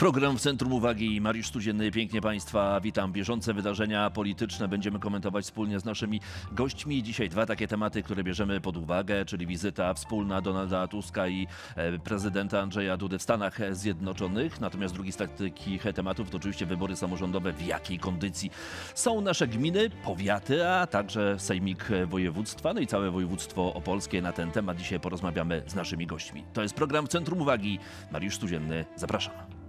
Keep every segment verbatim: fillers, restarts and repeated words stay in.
Program w centrum uwagi. Mariusz Studzienny, pięknie Państwa witam. Bieżące wydarzenia polityczne będziemy komentować wspólnie z naszymi gośćmi. Dzisiaj dwa takie tematy, które bierzemy pod uwagę, czyli wizyta wspólna Donalda Tuska i prezydenta Andrzeja Dudy w Stanach Zjednoczonych. Natomiast drugi z takich tematów to oczywiście wybory samorządowe. W jakiej kondycji są nasze gminy, powiaty, a także sejmik województwa, no i całe województwo opolskie. Na ten temat dzisiaj porozmawiamy z naszymi gośćmi. To jest program w centrum uwagi. Mariusz Studzienny, zapraszam.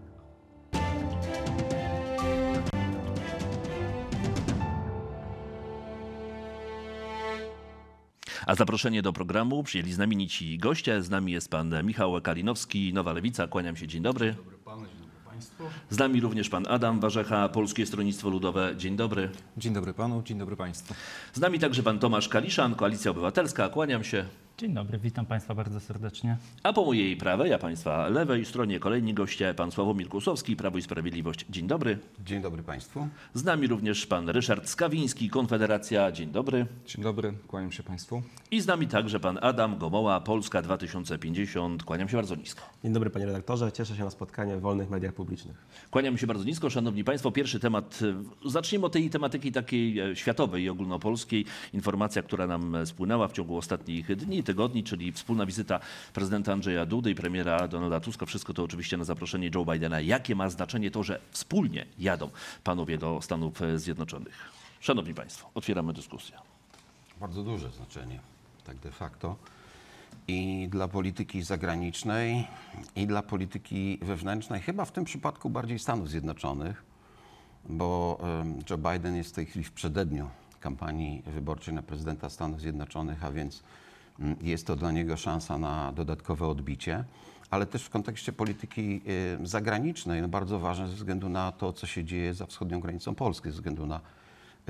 A zaproszenie do programu przyjęli znamienici goście. Z nami jest pan Michał Kalinowski, Nowa Lewica. Kłaniam się, dzień dobry. Dzień dobry panu, dzień dobry państwu. Z nami również pan Adam Warzecha, Polskie Stronnictwo Ludowe. Dzień dobry. Dzień dobry panu, dzień dobry państwu. Z nami także pan Tomasz Kaliszan, Koalicja Obywatelska. Kłaniam się. Dzień dobry, witam Państwa bardzo serdecznie. A po mojej prawej, a Państwa lewej stronie kolejni goście, pan Sławomir Kłusowski, Prawo i Sprawiedliwość. Dzień dobry. Dzień dobry Państwu. Z nami również pan Ryszard Skawiński, Konfederacja. Dzień dobry. Dzień dobry, kłaniam się Państwu. I z nami także pan Adam Gomoła, Polska dwa tysiące pięćdziesiąt. Kłaniam się bardzo nisko. Dzień dobry panie redaktorze, cieszę się na spotkanie w wolnych mediach publicznych. Kłaniam się bardzo nisko, szanowni państwo. Pierwszy temat, zacznijmy od tej tematyki takiej światowej i ogólnopolskiej. Informacja, która nam spłynęła w ciągu ostatnich dni, tygodni, czyli wspólna wizyta prezydenta Andrzeja Dudy i premiera Donalda Tuska. Wszystko to oczywiście na zaproszenie Joe Bidena. Jakie ma znaczenie to, że wspólnie jadą panowie do Stanów Zjednoczonych? Szanowni państwo, otwieramy dyskusję. Bardzo duże znaczenie, tak de facto. I dla polityki zagranicznej, i dla polityki wewnętrznej, chyba w tym przypadku bardziej Stanów Zjednoczonych, bo Joe Biden jest w tej chwili w przededniu kampanii wyborczej na prezydenta Stanów Zjednoczonych, a więc jest to dla niego szansa na dodatkowe odbicie, ale też w kontekście polityki zagranicznej no bardzo ważne ze względu na to, co się dzieje za wschodnią granicą Polski, ze względu na y,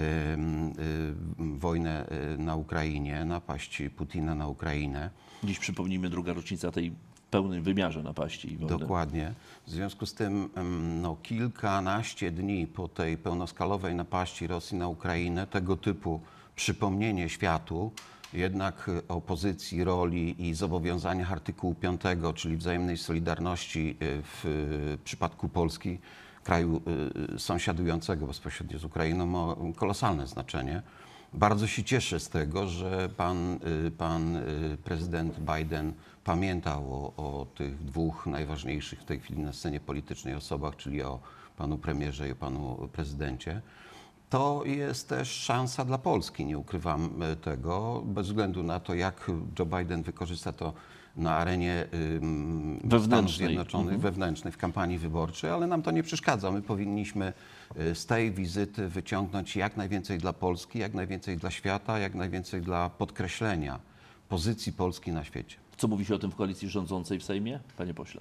y, wojnę na Ukrainie, napaść Putina na Ukrainę. Dziś przypomnijmy druga rocznica tej w pełnym wymiarze napaści i wojny. Dokładnie. W związku z tym no, kilkanaście dni po tej pełnoskalowej napaści Rosji na Ukrainę, tego typu przypomnienie światu, jednak opozycji, roli i zobowiązaniach artykułu piątego, czyli wzajemnej solidarności w przypadku Polski, kraju sąsiadującego bezpośrednio z Ukrainą, ma kolosalne znaczenie. Bardzo się cieszę z tego, że pan, pan prezydent Biden pamiętał o, o tych dwóch najważniejszych w tej chwili na scenie politycznej osobach, czyli o panu premierze i o panu prezydencie. To jest też szansa dla Polski, nie ukrywam tego, bez względu na to, jak Joe Biden wykorzysta to na arenie Stanów Zjednoczonych, mhm. wewnętrznej, w kampanii wyborczej, ale nam to nie przeszkadza. My powinniśmy z tej wizyty wyciągnąć jak najwięcej dla Polski, jak najwięcej dla świata, jak najwięcej dla podkreślenia pozycji Polski na świecie. Co mówi się o tym w koalicji rządzącej w Sejmie, panie pośle?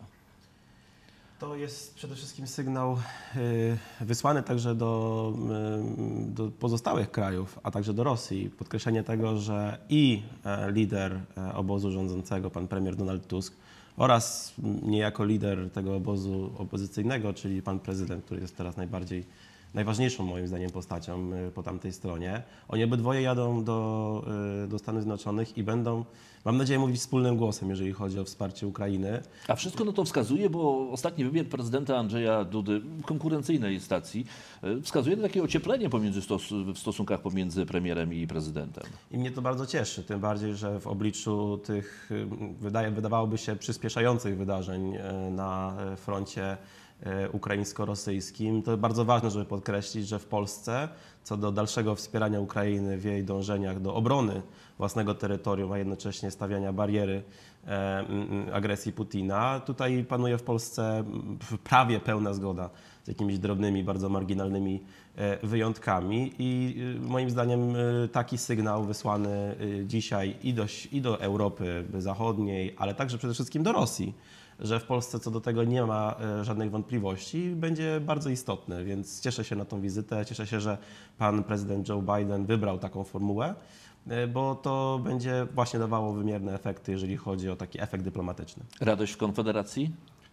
To jest przede wszystkim sygnał y, wysłany także do, y, do pozostałych krajów, a także do Rosji. Podkreślenie tego, że i e, lider e, obozu rządzącego, pan premier Donald Tusk, oraz niejako lider tego obozu opozycyjnego, czyli pan prezydent, który jest teraz najbardziej, najważniejszą moim zdaniem postacią y, po tamtej stronie. Oni obydwoje jadą do, y, do Stanów Zjednoczonych i będą, mam nadzieję, mówić wspólnym głosem, jeżeli chodzi o wsparcie Ukrainy. A wszystko na to wskazuje, bo ostatni wywiad prezydenta Andrzeja Dudy w konkurencyjnej stacji wskazuje na takie ocieplenie pomiędzy stos w stosunkach pomiędzy premierem i prezydentem. I mnie to bardzo cieszy, tym bardziej, że w obliczu tych, wydaje, wydawałoby się, przyspieszających wydarzeń na froncie ukraińsko-rosyjskim, to bardzo ważne, żeby podkreślić, że w Polsce co do dalszego wspierania Ukrainy w jej dążeniach do obrony własnego terytorium, a jednocześnie stawiania bariery e, agresji Putina, tutaj panuje w Polsce prawie pełna zgoda z jakimiś drobnymi, bardzo marginalnymi e, wyjątkami i e, moim zdaniem e, taki sygnał wysłany e, dzisiaj i do, i do Europy Zachodniej, ale także przede wszystkim do Rosji, że w Polsce co do tego nie ma żadnych wątpliwości, będzie bardzo istotny, więc cieszę się na tą wizytę, cieszę się, że pan prezydent Joe Biden wybrał taką formułę, bo to będzie właśnie dawało wymierne efekty, jeżeli chodzi o taki efekt dyplomatyczny. Radość w Konfederacji?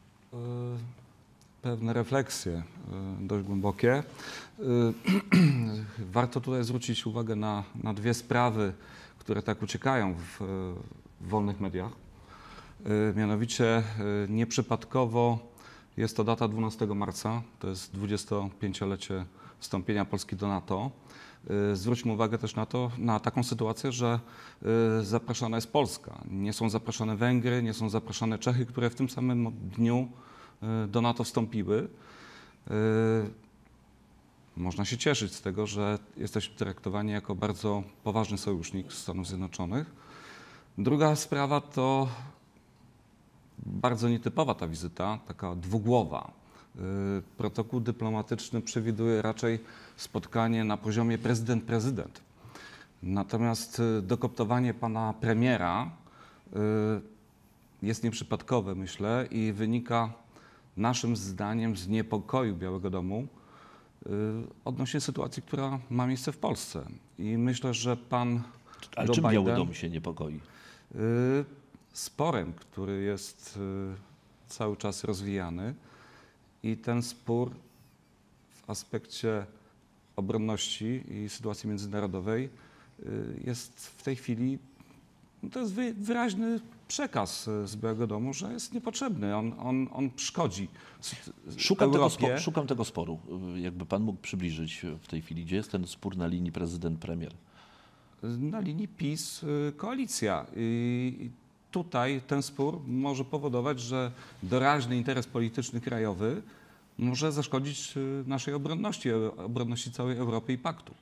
Pewne refleksje dość głębokie. Warto tutaj zwrócić uwagę na, na dwie sprawy, które tak uciekają w, w wolnych mediach. Mianowicie nieprzypadkowo Jest to data dwunastego marca, to jest dwudziestopięciolecie wstąpienia Polski do NATO. Zwróćmy uwagę też na to, na taką sytuację, że zapraszana jest Polska. Nie są zapraszane Węgry, nie są zapraszane Czechy, które w tym samym dniu do NATO wstąpiły. Można się cieszyć z tego, że jesteśmy traktowani jako bardzo poważny sojusznik Stanów Zjednoczonych. Druga sprawa to bardzo nietypowa ta wizyta, taka dwugłowa. Protokół dyplomatyczny przewiduje raczej spotkanie na poziomie prezydent-prezydent. Natomiast dokoptowanie pana premiera jest nieprzypadkowe, myślę, i wynika naszym zdaniem z niepokoju Białego Domu odnośnie sytuacji, która ma miejsce w Polsce. I myślę, że pan Ale Joe czym Biden, Biały Dom się niepokoi? sporem, który jest cały czas rozwijany, i ten spór w aspekcie obronności i sytuacji międzynarodowej jest w tej chwili, no to jest wyraźny przekaz z Białego Domu, że jest niepotrzebny. On, on, on szkodzi Szukam tego, Europie. sporu, szukam tego sporu. Jakby pan mógł przybliżyć w tej chwili, gdzie jest ten spór na linii prezydent-premier? Na linii PiS koalicja. I tutaj ten spór może powodować, że doraźny interes polityczny krajowy może zaszkodzić naszej obronności, obronności całej Europy i paktu.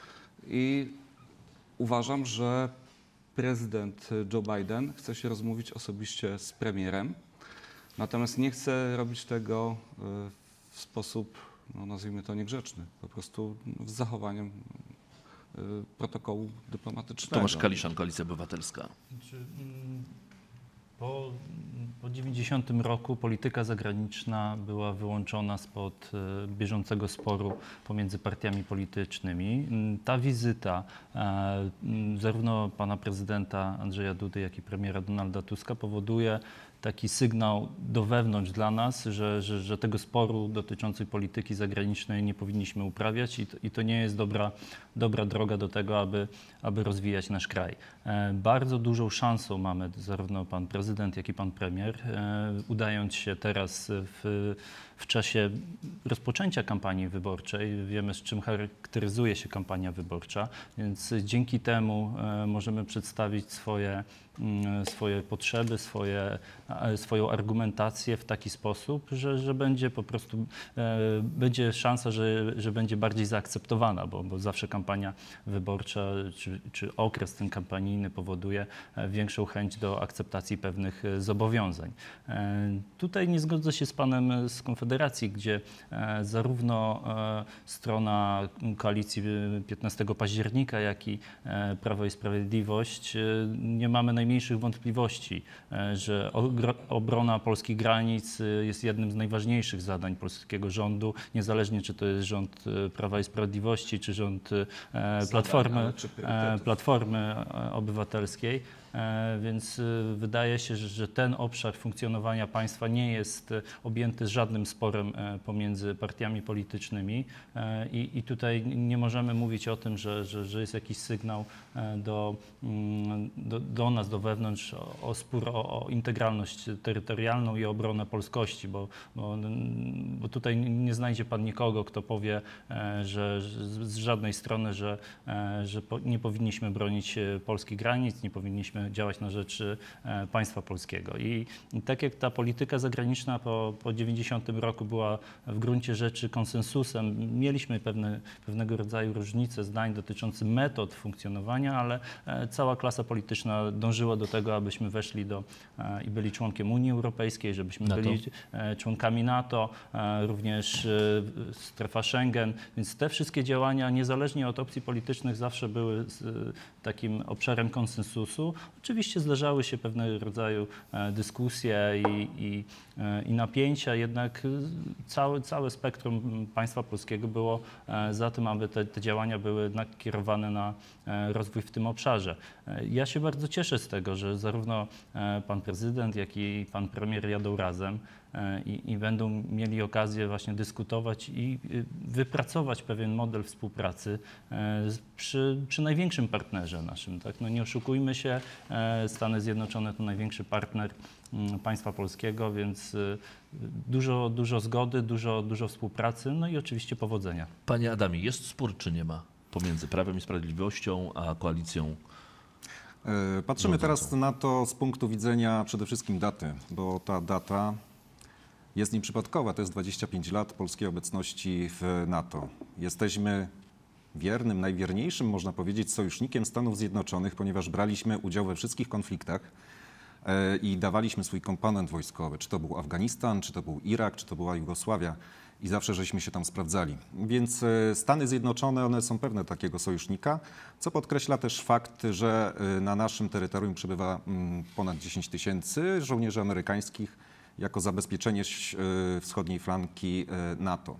I uważam, że prezydent Joe Biden chce się rozmówić osobiście z premierem, natomiast nie chce robić tego w sposób, no nazwijmy to, niegrzeczny, po prostu z zachowaniem protokołu dyplomatycznego. Tomasz Kaliszan, Koalicja Obywatelska. Znaczy, mm, Po, po dziewięćdziesiątym roku polityka zagraniczna była wyłączona spod e, bieżącego sporu pomiędzy partiami politycznymi. Mm, Ta wizyta e, mm, zarówno pana prezydenta Andrzeja Dudy, jak i premiera Donalda Tuska powoduje taki sygnał do wewnątrz dla nas, że, że, że tego sporu dotyczącego polityki zagranicznej nie powinniśmy uprawiać i to, i to nie jest dobra, dobra droga do tego, aby, aby rozwijać nasz kraj. E, bardzo dużą szansą mamy zarówno pan prezydent, jak i pan premier, e, udając się teraz w, w czasie rozpoczęcia kampanii wyborczej. Wiemy, z czym charakteryzuje się kampania wyborcza, więc dzięki temu e, możemy przedstawić swoje swoje potrzeby, swoje, swoją argumentację w taki sposób, że, że będzie po prostu, e, będzie szansa, że, że będzie bardziej zaakceptowana, bo, bo zawsze kampania wyborcza czy, czy okres ten kampanijny powoduje większą chęć do akceptacji pewnych zobowiązań. E, tutaj nie zgodzę się z panem z Konfederacji, gdzie e, zarówno e, strona koalicji piętnastego października, jak i e, Prawo i Sprawiedliwość e, nie mamy najmniejszych najmniejszych wątpliwości, że obrona polskich granic jest jednym z najważniejszych zadań polskiego rządu, niezależnie czy to jest rząd Prawa i Sprawiedliwości, czy rząd Platformy, Platformy Obywatelskiej. Więc wydaje się, że ten obszar funkcjonowania państwa nie jest objęty żadnym sporem pomiędzy partiami politycznymi i, i tutaj nie możemy mówić o tym, że, że, że jest jakiś sygnał do, do, do nas, do wewnątrz o, o spór o, o integralność terytorialną i obronę polskości, bo, bo, bo tutaj nie znajdzie pan nikogo, kto powie, że, że z żadnej strony, że, że nie powinniśmy bronić polskich granic, nie powinniśmy działać na rzecz państwa polskiego. I, i tak jak ta polityka zagraniczna po, po dziewięćdziesiątym roku była w gruncie rzeczy konsensusem, mieliśmy pewne, pewnego rodzaju różnice zdań dotyczące metod funkcjonowania, ale cała klasa polityczna dążyła do tego, abyśmy weszli do i byli członkiem Unii Europejskiej, żebyśmy NATO. byli członkami NATO, również strefa Schengen, więc te wszystkie działania niezależnie od opcji politycznych zawsze były takim obszarem konsensusu. Oczywiście zdarzały się pewnego rodzaju dyskusje i, i, i napięcia, jednak całe, całe spektrum państwa polskiego było za tym, aby te, te działania były nakierowane na rozwój w tym obszarze. Ja się bardzo cieszę z tego, że zarówno pan prezydent, jak i pan premier jadą razem. i, i będą mieli okazję właśnie dyskutować i wypracować pewien model współpracy przy, przy największym partnerze naszym. Tak? No nie oszukujmy się, Stany Zjednoczone to największy partner państwa polskiego, więc dużo, dużo zgody, dużo, dużo współpracy, no i oczywiście powodzenia. Panie Adamie, jest spór czy nie ma pomiędzy Prawem i Sprawiedliwością a koalicją? Patrzymy teraz na to z punktu widzenia przede wszystkim daty, bo ta data jest nieprzypadkowa. To jest dwadzieścia pięć lat polskiej obecności w NATO. Jesteśmy wiernym, najwierniejszym, można powiedzieć, sojusznikiem Stanów Zjednoczonych, ponieważ braliśmy udział we wszystkich konfliktach i dawaliśmy swój komponent wojskowy. Czy to był Afganistan, czy to był Irak, czy to była Jugosławia. I zawsze żeśmy się tam sprawdzali. Więc Stany Zjednoczone, one są pewne takiego sojusznika, co podkreśla też fakt, że na naszym terytorium przebywa ponad dziesięć tysięcy żołnierzy amerykańskich jako zabezpieczenie wschodniej flanki NATO.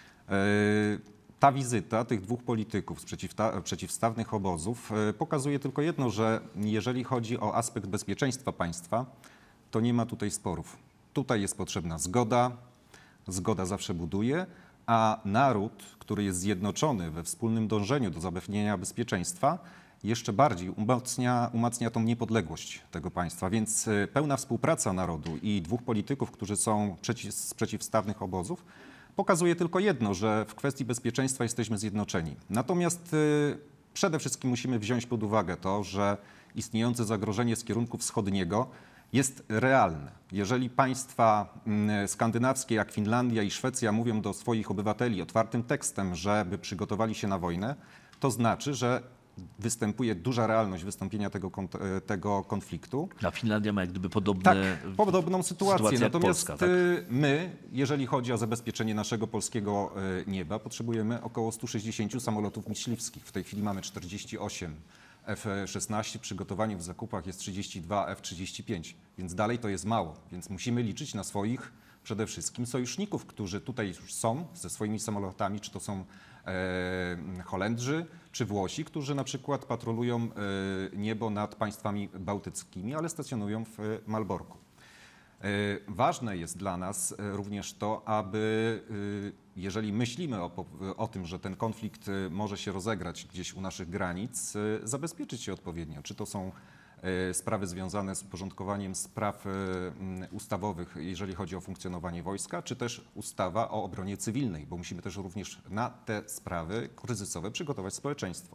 Ta wizyta tych dwóch polityków z przeciwstawnych obozów pokazuje tylko jedno, że jeżeli chodzi o aspekt bezpieczeństwa państwa, to nie ma tutaj sporów. Tutaj jest potrzebna zgoda, zgoda zawsze buduje, a naród, który jest zjednoczony we wspólnym dążeniu do zapewnienia bezpieczeństwa, jeszcze bardziej umacnia, umacnia tą niepodległość tego państwa. Więc pełna współpraca narodu i dwóch polityków, którzy są przeciw, z przeciwstawnych obozów, pokazuje tylko jedno, że w kwestii bezpieczeństwa jesteśmy zjednoczeni. Natomiast y, przede wszystkim musimy wziąć pod uwagę to, że istniejące zagrożenie z kierunku wschodniego jest realne. Jeżeli państwa y, skandynawskie jak Finlandia i Szwecja mówią do swoich obywateli otwartym tekstem, żeby przygotowali się na wojnę, to znaczy, że występuje duża realność wystąpienia tego, tego konfliktu. A Finlandia ma jak gdyby podobne, tak, podobną sytuację. sytuację jak Natomiast Polska, tak? my, jeżeli chodzi o zabezpieczenie naszego polskiego nieba, potrzebujemy około stu sześćdziesięciu samolotów myśliwskich. W tej chwili mamy czterdzieści osiem F szesnaście, w przygotowaniu w zakupach jest trzydzieści dwa F trzydzieści pięć, więc dalej to jest mało. Więc musimy liczyć na swoich przede wszystkim sojuszników, którzy tutaj już są ze swoimi samolotami, czy to są e, Holendrzy, czy Włosi, którzy na przykład patrolują e, niebo nad państwami bałtyckimi, ale stacjonują w e, Malborku. E, ważne jest dla nas e, również to, aby e, jeżeli myślimy o, o tym, że ten konflikt e, może się rozegrać gdzieś u naszych granic, e, zabezpieczyć się odpowiednio. Czy to są sprawy związane z uporządkowaniem spraw ustawowych, jeżeli chodzi o funkcjonowanie wojska, czy też ustawa o obronie cywilnej, bo musimy też również na te sprawy kryzysowe przygotować społeczeństwo.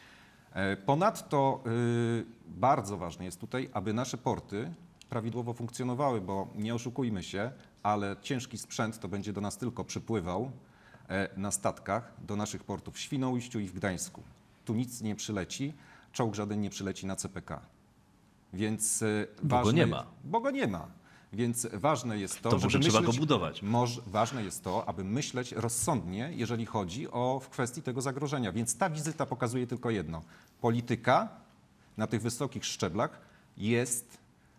Ponadto bardzo ważne jest tutaj, aby nasze porty prawidłowo funkcjonowały, bo nie oszukujmy się, ale ciężki sprzęt to będzie do nas tylko przypływał na statkach do naszych portów w Świnoujściu i w Gdańsku. Tu nic nie przyleci, czołg żaden nie przyleci na C P K. Więc bo ważne, go nie ma. Bo go nie ma. Więc ważne jest to, To żeby może myśleć, trzeba go budować. Moż, ważne jest to, aby myśleć rozsądnie, jeżeli chodzi o w kwestii tego zagrożenia. Więc ta wizyta pokazuje tylko jedno. Polityka na tych wysokich szczeblach jest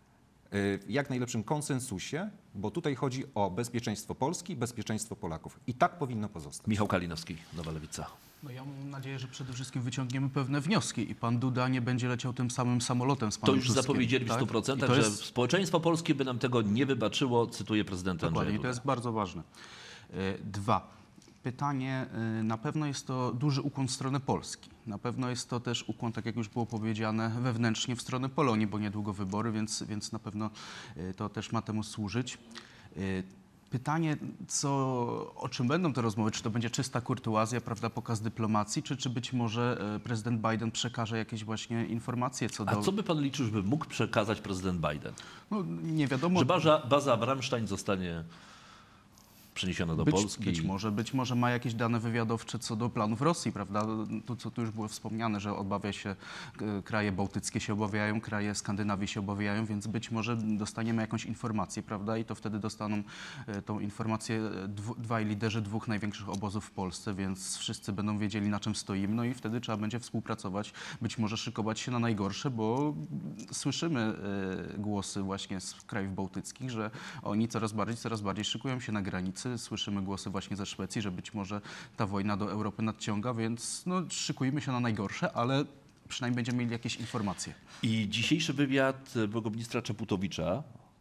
w jak najlepszym konsensusie, bo tutaj chodzi o bezpieczeństwo Polski, bezpieczeństwo Polaków. I tak powinno pozostać. Michał Kalinowski, Nowa Lewica. No ja mam nadzieję, że przede wszystkim wyciągniemy pewne wnioski i pan Duda nie będzie leciał tym samym samolotem z panem To już Tuskiem, zapowiedzieli w tak? stu procentach, I to że jest, społeczeństwo polskie by nam tego nie wybaczyło, cytuję prezydenta Andrzeja dokładnie, i Dudę. to jest bardzo ważne. E, Dwa. Pytanie, e, na pewno jest to duży ukłon w stronę Polski. Na pewno jest to też ukłon, tak jak już było powiedziane, wewnętrznie w stronę Polonii, bo niedługo wybory, więc, więc na pewno e, to też ma temu służyć. E, Pytanie, co, o czym będą te rozmowy, czy to będzie czysta kurtuazja, prawda, pokaz dyplomacji, czy, czy być może e, prezydent Biden przekaże jakieś właśnie informacje co do... A co by pan liczył, żeby mógł przekazać prezydent Biden? No, nie wiadomo. Że baza, baza w Ramstein zostanie przeniesiona do być, Polski? Być może, być może ma jakieś dane wywiadowcze co do planów Rosji, prawda? To, co tu już było wspomniane, że obawia się, kraje bałtyckie się obawiają, kraje Skandynawii się obawiają, więc być może dostaniemy jakąś informację, prawda? I to wtedy dostaną tą informację dwu, dwaj liderzy dwóch największych obozów w Polsce, więc wszyscy będą wiedzieli, na czym stoimy, no i wtedy trzeba będzie współpracować, być może szykować się na najgorsze, bo słyszymy głosy właśnie z krajów bałtyckich, że oni coraz bardziej, coraz bardziej szykują się na granicy. Słyszymy głosy właśnie ze Szwecji, że być może ta wojna do Europy nadciąga, więc no, szykujmy się na najgorsze, ale przynajmniej będziemy mieli jakieś informacje. I dzisiejszy wywiad byłego ministra Czaputowicza,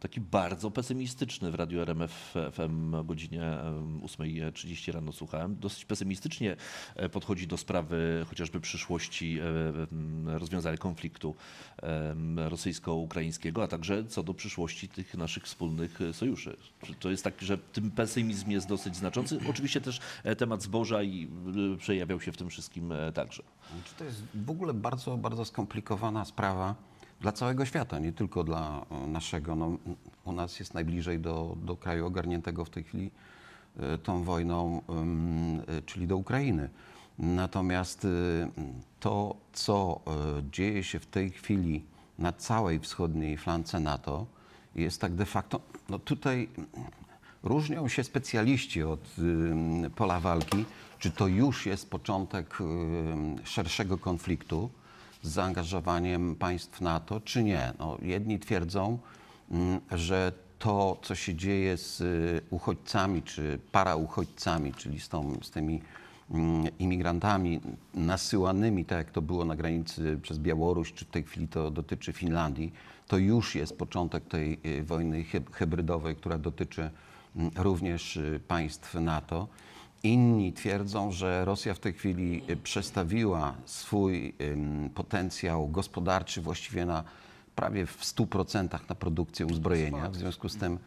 taki bardzo pesymistyczny w Radiu R M F F M o godzinie ósmej trzydzieści rano słuchałem. Dosyć pesymistycznie podchodzi do sprawy chociażby przyszłości rozwiązania konfliktu rosyjsko-ukraińskiego, a także co do przyszłości tych naszych wspólnych sojuszy. To jest tak, że ten pesymizm jest dosyć znaczący. Oczywiście też temat zboża i przejawiał się w tym wszystkim także. To jest w ogóle bardzo, bardzo skomplikowana sprawa dla całego świata, nie tylko dla naszego. No, u nas jest najbliżej do, do kraju ogarniętego w tej chwili tą wojną, czyli do Ukrainy. Natomiast to, co dzieje się w tej chwili na całej wschodniej flance NATO, jest tak de facto, no tutaj różnią się specjaliści od pola walki, czy to już jest początek szerszego konfliktu z zaangażowaniem państw NATO, czy nie. No, jedni twierdzą, że to, co się dzieje z uchodźcami, czy parauchodźcami, czyli z, tą, z tymi imigrantami nasyłanymi, tak jak to było na granicy przez Białoruś, czy w tej chwili to dotyczy Finlandii, to już jest początek tej wojny hybrydowej, która dotyczy również państw NATO. Inni twierdzą, że Rosja w tej chwili przestawiła swój potencjał gospodarczy właściwie na prawie w stu procentach na produkcję uzbrojenia. W związku z tym,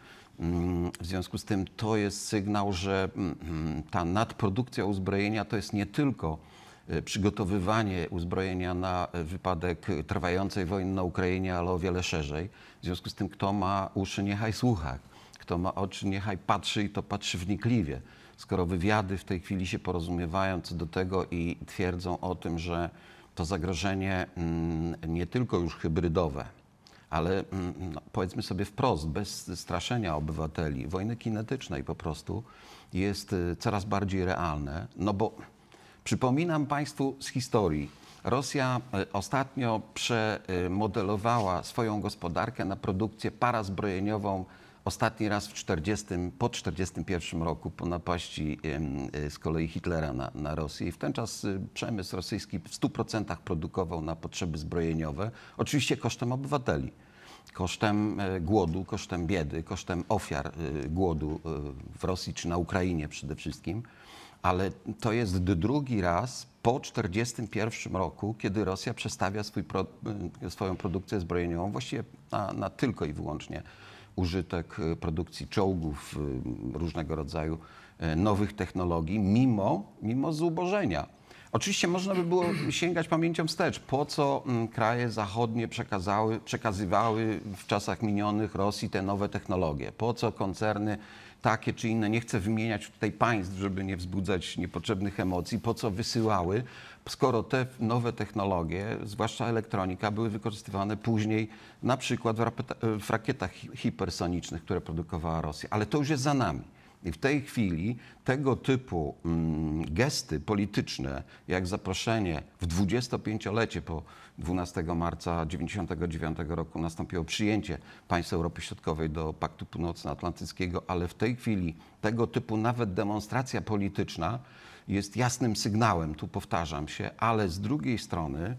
w związku z tym to jest sygnał, że ta nadprodukcja uzbrojenia to jest nie tylko przygotowywanie uzbrojenia na wypadek trwającej wojny na Ukrainie, ale o wiele szerzej. W związku z tym, kto ma uszy, niechaj słucha. Kto ma oczy, niechaj patrzy i to patrzy wnikliwie. Skoro wywiady w tej chwili się porozumiewają co do tego i twierdzą o tym, że to zagrożenie nie tylko już hybrydowe, ale no, powiedzmy sobie wprost, bez straszenia obywateli, wojny kinetycznej po prostu jest coraz bardziej realne. No bo przypominam Państwu z historii, Rosja ostatnio przemodelowała swoją gospodarkę na produkcję parazbrojeniową ostatni raz w czterdziestym, po czterdziestym pierwszym roku, po napaści z kolei Hitlera na, na Rosję. I w ten czas przemysł rosyjski w stu procentach produkował na potrzeby zbrojeniowe, oczywiście kosztem obywateli, kosztem głodu, kosztem biedy, kosztem ofiar głodu w Rosji czy na Ukrainie przede wszystkim. Ale to jest drugi raz po czterdziestym pierwszym roku, kiedy Rosja przestawia swój pro, swoją produkcję zbrojeniową właściwie na, na tylko i wyłącznie użytek produkcji czołgów, różnego rodzaju nowych technologii, mimo, mimo zubożenia. Oczywiście można by było sięgać pamięcią wstecz, po co kraje zachodnie przekazały, przekazywały w czasach minionych Rosji te nowe technologie, po co koncerny takie czy inne, nie chcę wymieniać tutaj państw, żeby nie wzbudzać niepotrzebnych emocji, po co wysyłały, skoro te nowe technologie, zwłaszcza elektronika, były wykorzystywane później na przykład w, rapeta- w rakietach hipersonicznych, które produkowała Rosja. Ale to już jest za nami. I w tej chwili tego typu mm, gesty polityczne, jak zaproszenie w dwudziestopięciolecie po dwunastego marca tysiąc dziewięćset dziewięćdziesiątego dziewiątego roku nastąpiło przyjęcie państw Europy Środkowej do Paktu Północnoatlantyckiego, ale w tej chwili tego typu nawet demonstracja polityczna jest jasnym sygnałem, tu powtarzam się, ale z drugiej strony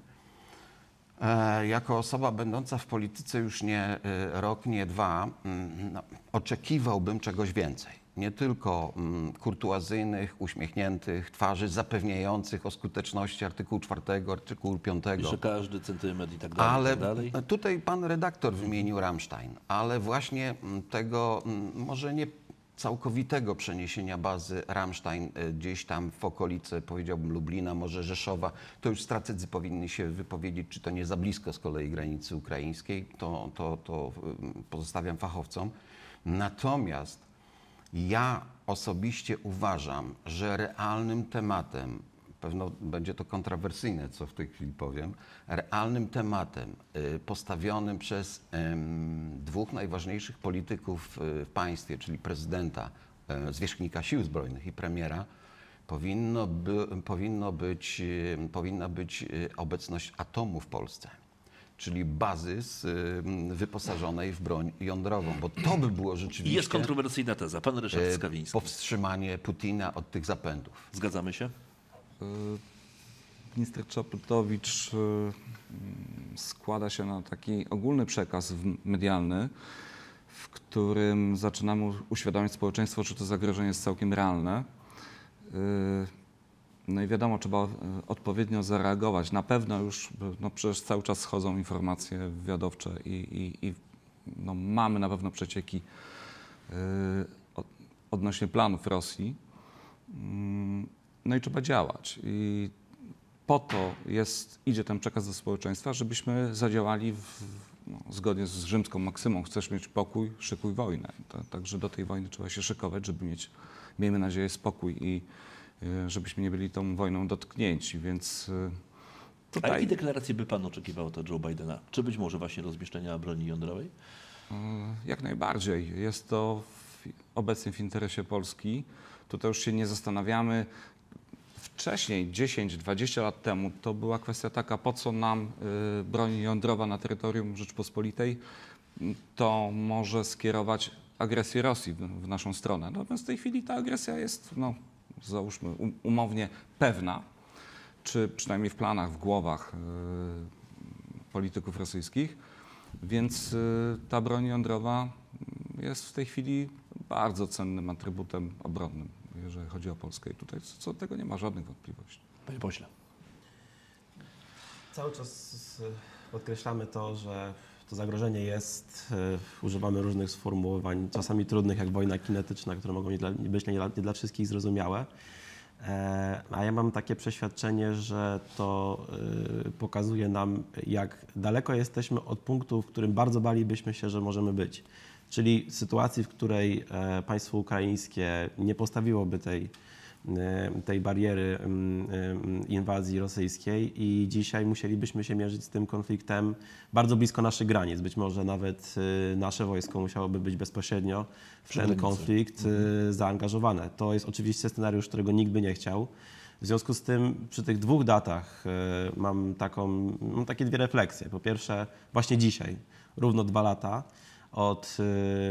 e, jako osoba będąca w polityce już nie e, rok, nie dwa, mm, no, oczekiwałbym czegoś więcej. Nie tylko mm, kurtuazyjnych, uśmiechniętych twarzy zapewniających o skuteczności artykułu czwartego, artykułu piątego. Że każdy centymetr i tak dalej. Ale i tak dalej. tutaj pan redaktor wymienił Rammstein, ale właśnie tego może nie całkowitego przeniesienia bazy Rammstein gdzieś tam w okolice, powiedziałbym, Lublina, może Rzeszowa, to już strategzy powinni się wypowiedzieć, czy to nie za blisko z kolei granicy ukraińskiej, to, to, to pozostawiam fachowcom. Natomiast ja osobiście uważam, że realnym tematem, pewno będzie to kontrowersyjne, co w tej chwili powiem, realnym tematem postawionym przez dwóch najważniejszych polityków w państwie, czyli prezydenta, zwierzchnika Sił Zbrojnych i premiera, powinno, by, powinno być, powinna być obecność atomu w Polsce. Czyli bazy wyposażonej w broń jądrową, bo to by było rzeczywiście... I jest kontrowersyjna teza. Pan Ryszard Skawiński. Powstrzymanie Putina od tych zapędów. Zgadzamy się? Minister Czaputowicz składa się na taki ogólny przekaz medialny, w którym zaczynamy uświadamiać społeczeństwo, że to zagrożenie jest całkiem realne. No i wiadomo, trzeba odpowiednio zareagować. Na pewno już, no przecież cały czas schodzą informacje wywiadowcze i, i, i no mamy na pewno przecieki odnośnie planów Rosji. No i trzeba działać. I po to jest, idzie ten przekaz do społeczeństwa, żebyśmy zadziałali w, no, zgodnie z rzymską maksymą. Chcesz mieć pokój, szykuj wojnę. To, także do tej wojny trzeba się szykować, żeby mieć, miejmy nadzieję, spokój i y, żebyśmy nie byli tą wojną dotknięci. Więc y, tutaj... A jakie deklaracje by pan oczekiwał od Joe Bidena? Czy być może właśnie rozmieszczenia broni jądrowej? Y, jak najbardziej. Jest to w, obecnie w interesie Polski. Tutaj już się nie zastanawiamy. Wcześniej, dziesięć dwadzieścia lat temu, to była kwestia taka, po co nam y, broń jądrowa na terytorium Rzeczpospolitej, to może skierować agresję Rosji w, w naszą stronę. Natomiast w tej chwili ta agresja jest, no, załóżmy, um, umownie pewna, czy przynajmniej w planach, w głowach y, polityków rosyjskich, więc y, ta broń jądrowa jest w tej chwili bardzo cennym atrybutem obronnym, jeżeli chodzi o Polskę. I tutaj co do tego nie ma żadnych wątpliwości. Panie pośle. Cały czas podkreślamy to, że to zagrożenie jest, używamy różnych sformułowań, czasami trudnych, jak wojna kinetyczna, które mogą nie dla, być nie dla, nie dla wszystkich zrozumiałe. A ja mam takie przeświadczenie, że to pokazuje nam, jak daleko jesteśmy od punktu, w którym bardzo balibyśmy się, że możemy być. Czyli sytuacji, w której państwo ukraińskie nie postawiłoby tej, tej bariery inwazji rosyjskiej i dzisiaj musielibyśmy się mierzyć z tym konfliktem bardzo blisko naszych granic. Być może nawet nasze wojsko musiałoby być bezpośrednio w ten konflikt mhm. zaangażowane. To jest oczywiście scenariusz, którego nikt by nie chciał. W związku z tym przy tych dwóch datach mam, taką, mam takie dwie refleksje. Po pierwsze właśnie dzisiaj, równo dwa lata, Od,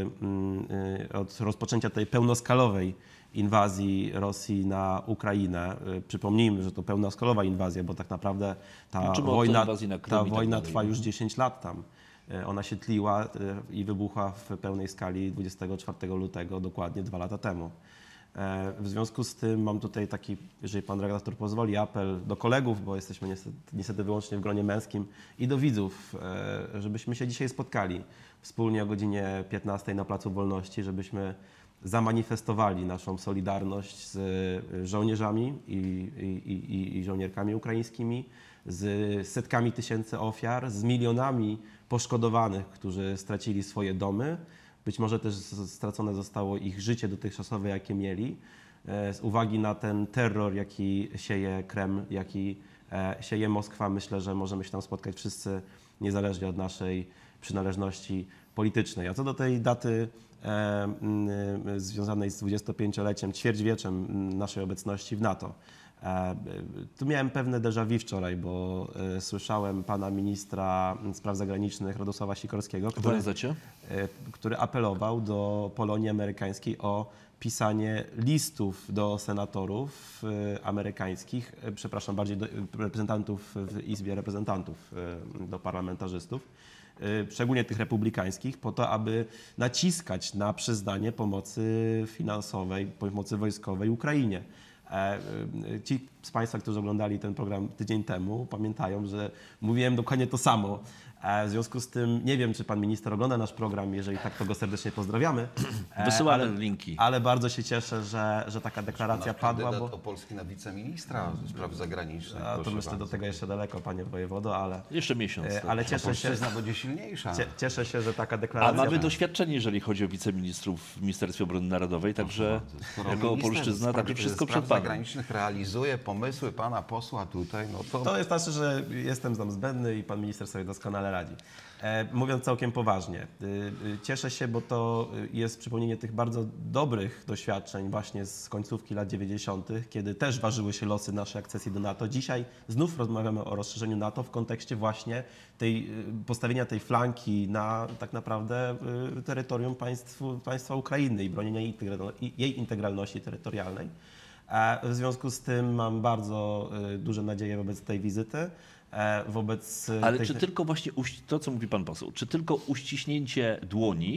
od rozpoczęcia tej pełnoskalowej inwazji Rosji na Ukrainę. Przypomnijmy, że to pełnoskalowa inwazja, bo tak naprawdę ta wojna, ta wojna trwa już dziesięć lat tam. Ona się tliła i wybuchła w pełnej skali dwudziestego czwartego lutego, dokładnie dwa lata temu. W związku z tym mam tutaj taki, jeżeli pan redaktor pozwoli, apel do kolegów, bo jesteśmy niestety, niestety wyłącznie w gronie męskim, i do widzów, żebyśmy się dzisiaj spotkali wspólnie o godzinie piętnastej na Placu Wolności, żebyśmy zamanifestowali naszą solidarność z żołnierzami i, i, i, i żołnierkami ukraińskimi, z setkami tysięcy ofiar, z milionami poszkodowanych, którzy stracili swoje domy. Być może też stracone zostało ich życie dotychczasowe, jakie mieli, z uwagi na ten terror, jaki sieje Kreml, jaki sieje Moskwa. Myślę, że możemy się tam spotkać wszyscy, niezależnie od naszej przynależności politycznej. A co do tej daty e, związanej z dwudziestopięcioleciem, ćwierćwieczem naszej obecności w NATO, e, tu miałem pewne déjà vu wczoraj, bo e, słyszałem pana ministra spraw zagranicznych Radosława Sikorskiego, który, e, który apelował do Polonii amerykańskiej o pisanie listów do senatorów e, amerykańskich, e, przepraszam, bardziej do reprezentantów w Izbie Reprezentantów, e, do parlamentarzystów, szczególnie tych republikańskich, po to, aby naciskać na przyznanie pomocy finansowej, pomocy wojskowej Ukrainie. Ci z Państwa, którzy oglądali ten program tydzień temu, pamiętają, że mówiłem dokładnie to samo. W związku z tym nie wiem, czy pan minister ogląda nasz program, jeżeli tak, to go serdecznie pozdrawiamy. Wysyłamy ale, linki. Ale bardzo się cieszę, że, że taka deklaracja padła. Bo... o Polski na wiceministra spraw zagranicznych. A, to myślę, do tego jeszcze daleko, panie wojewodo, ale... Jeszcze miesiąc. E, ale cieszę się, będzie silniejsza. Cieszę się, że taka A deklaracja... mamy doświadczenie, jeżeli chodzi o wiceministrów w Ministerstwie Obrony Narodowej, także Skoro jako Opolszczyzna, także wszystko przed panem. zagranicznych realizuje pomysły pana posła tutaj, no to... To jest znaczy, że jestem tam zbędny i pan minister sobie doskonale radzi. E, mówiąc całkiem poważnie, y, y, cieszę się, bo to jest przypomnienie tych bardzo dobrych doświadczeń właśnie z końcówki lat dziewięćdziesiątych, kiedy też ważyły się losy naszej akcesji do NATO. Dzisiaj znów rozmawiamy o rozszerzeniu NATO w kontekście właśnie tej, postawienia tej flanki na tak naprawdę y, terytorium państwu, państwa Ukrainy i bronienia jej, jej integralności terytorialnej. E, w związku z tym mam bardzo y, duże nadzieje wobec tej wizyty. Wobec Ale tej... czy tylko właśnie to, co mówi pan poseł, czy tylko uściśnięcie dłoni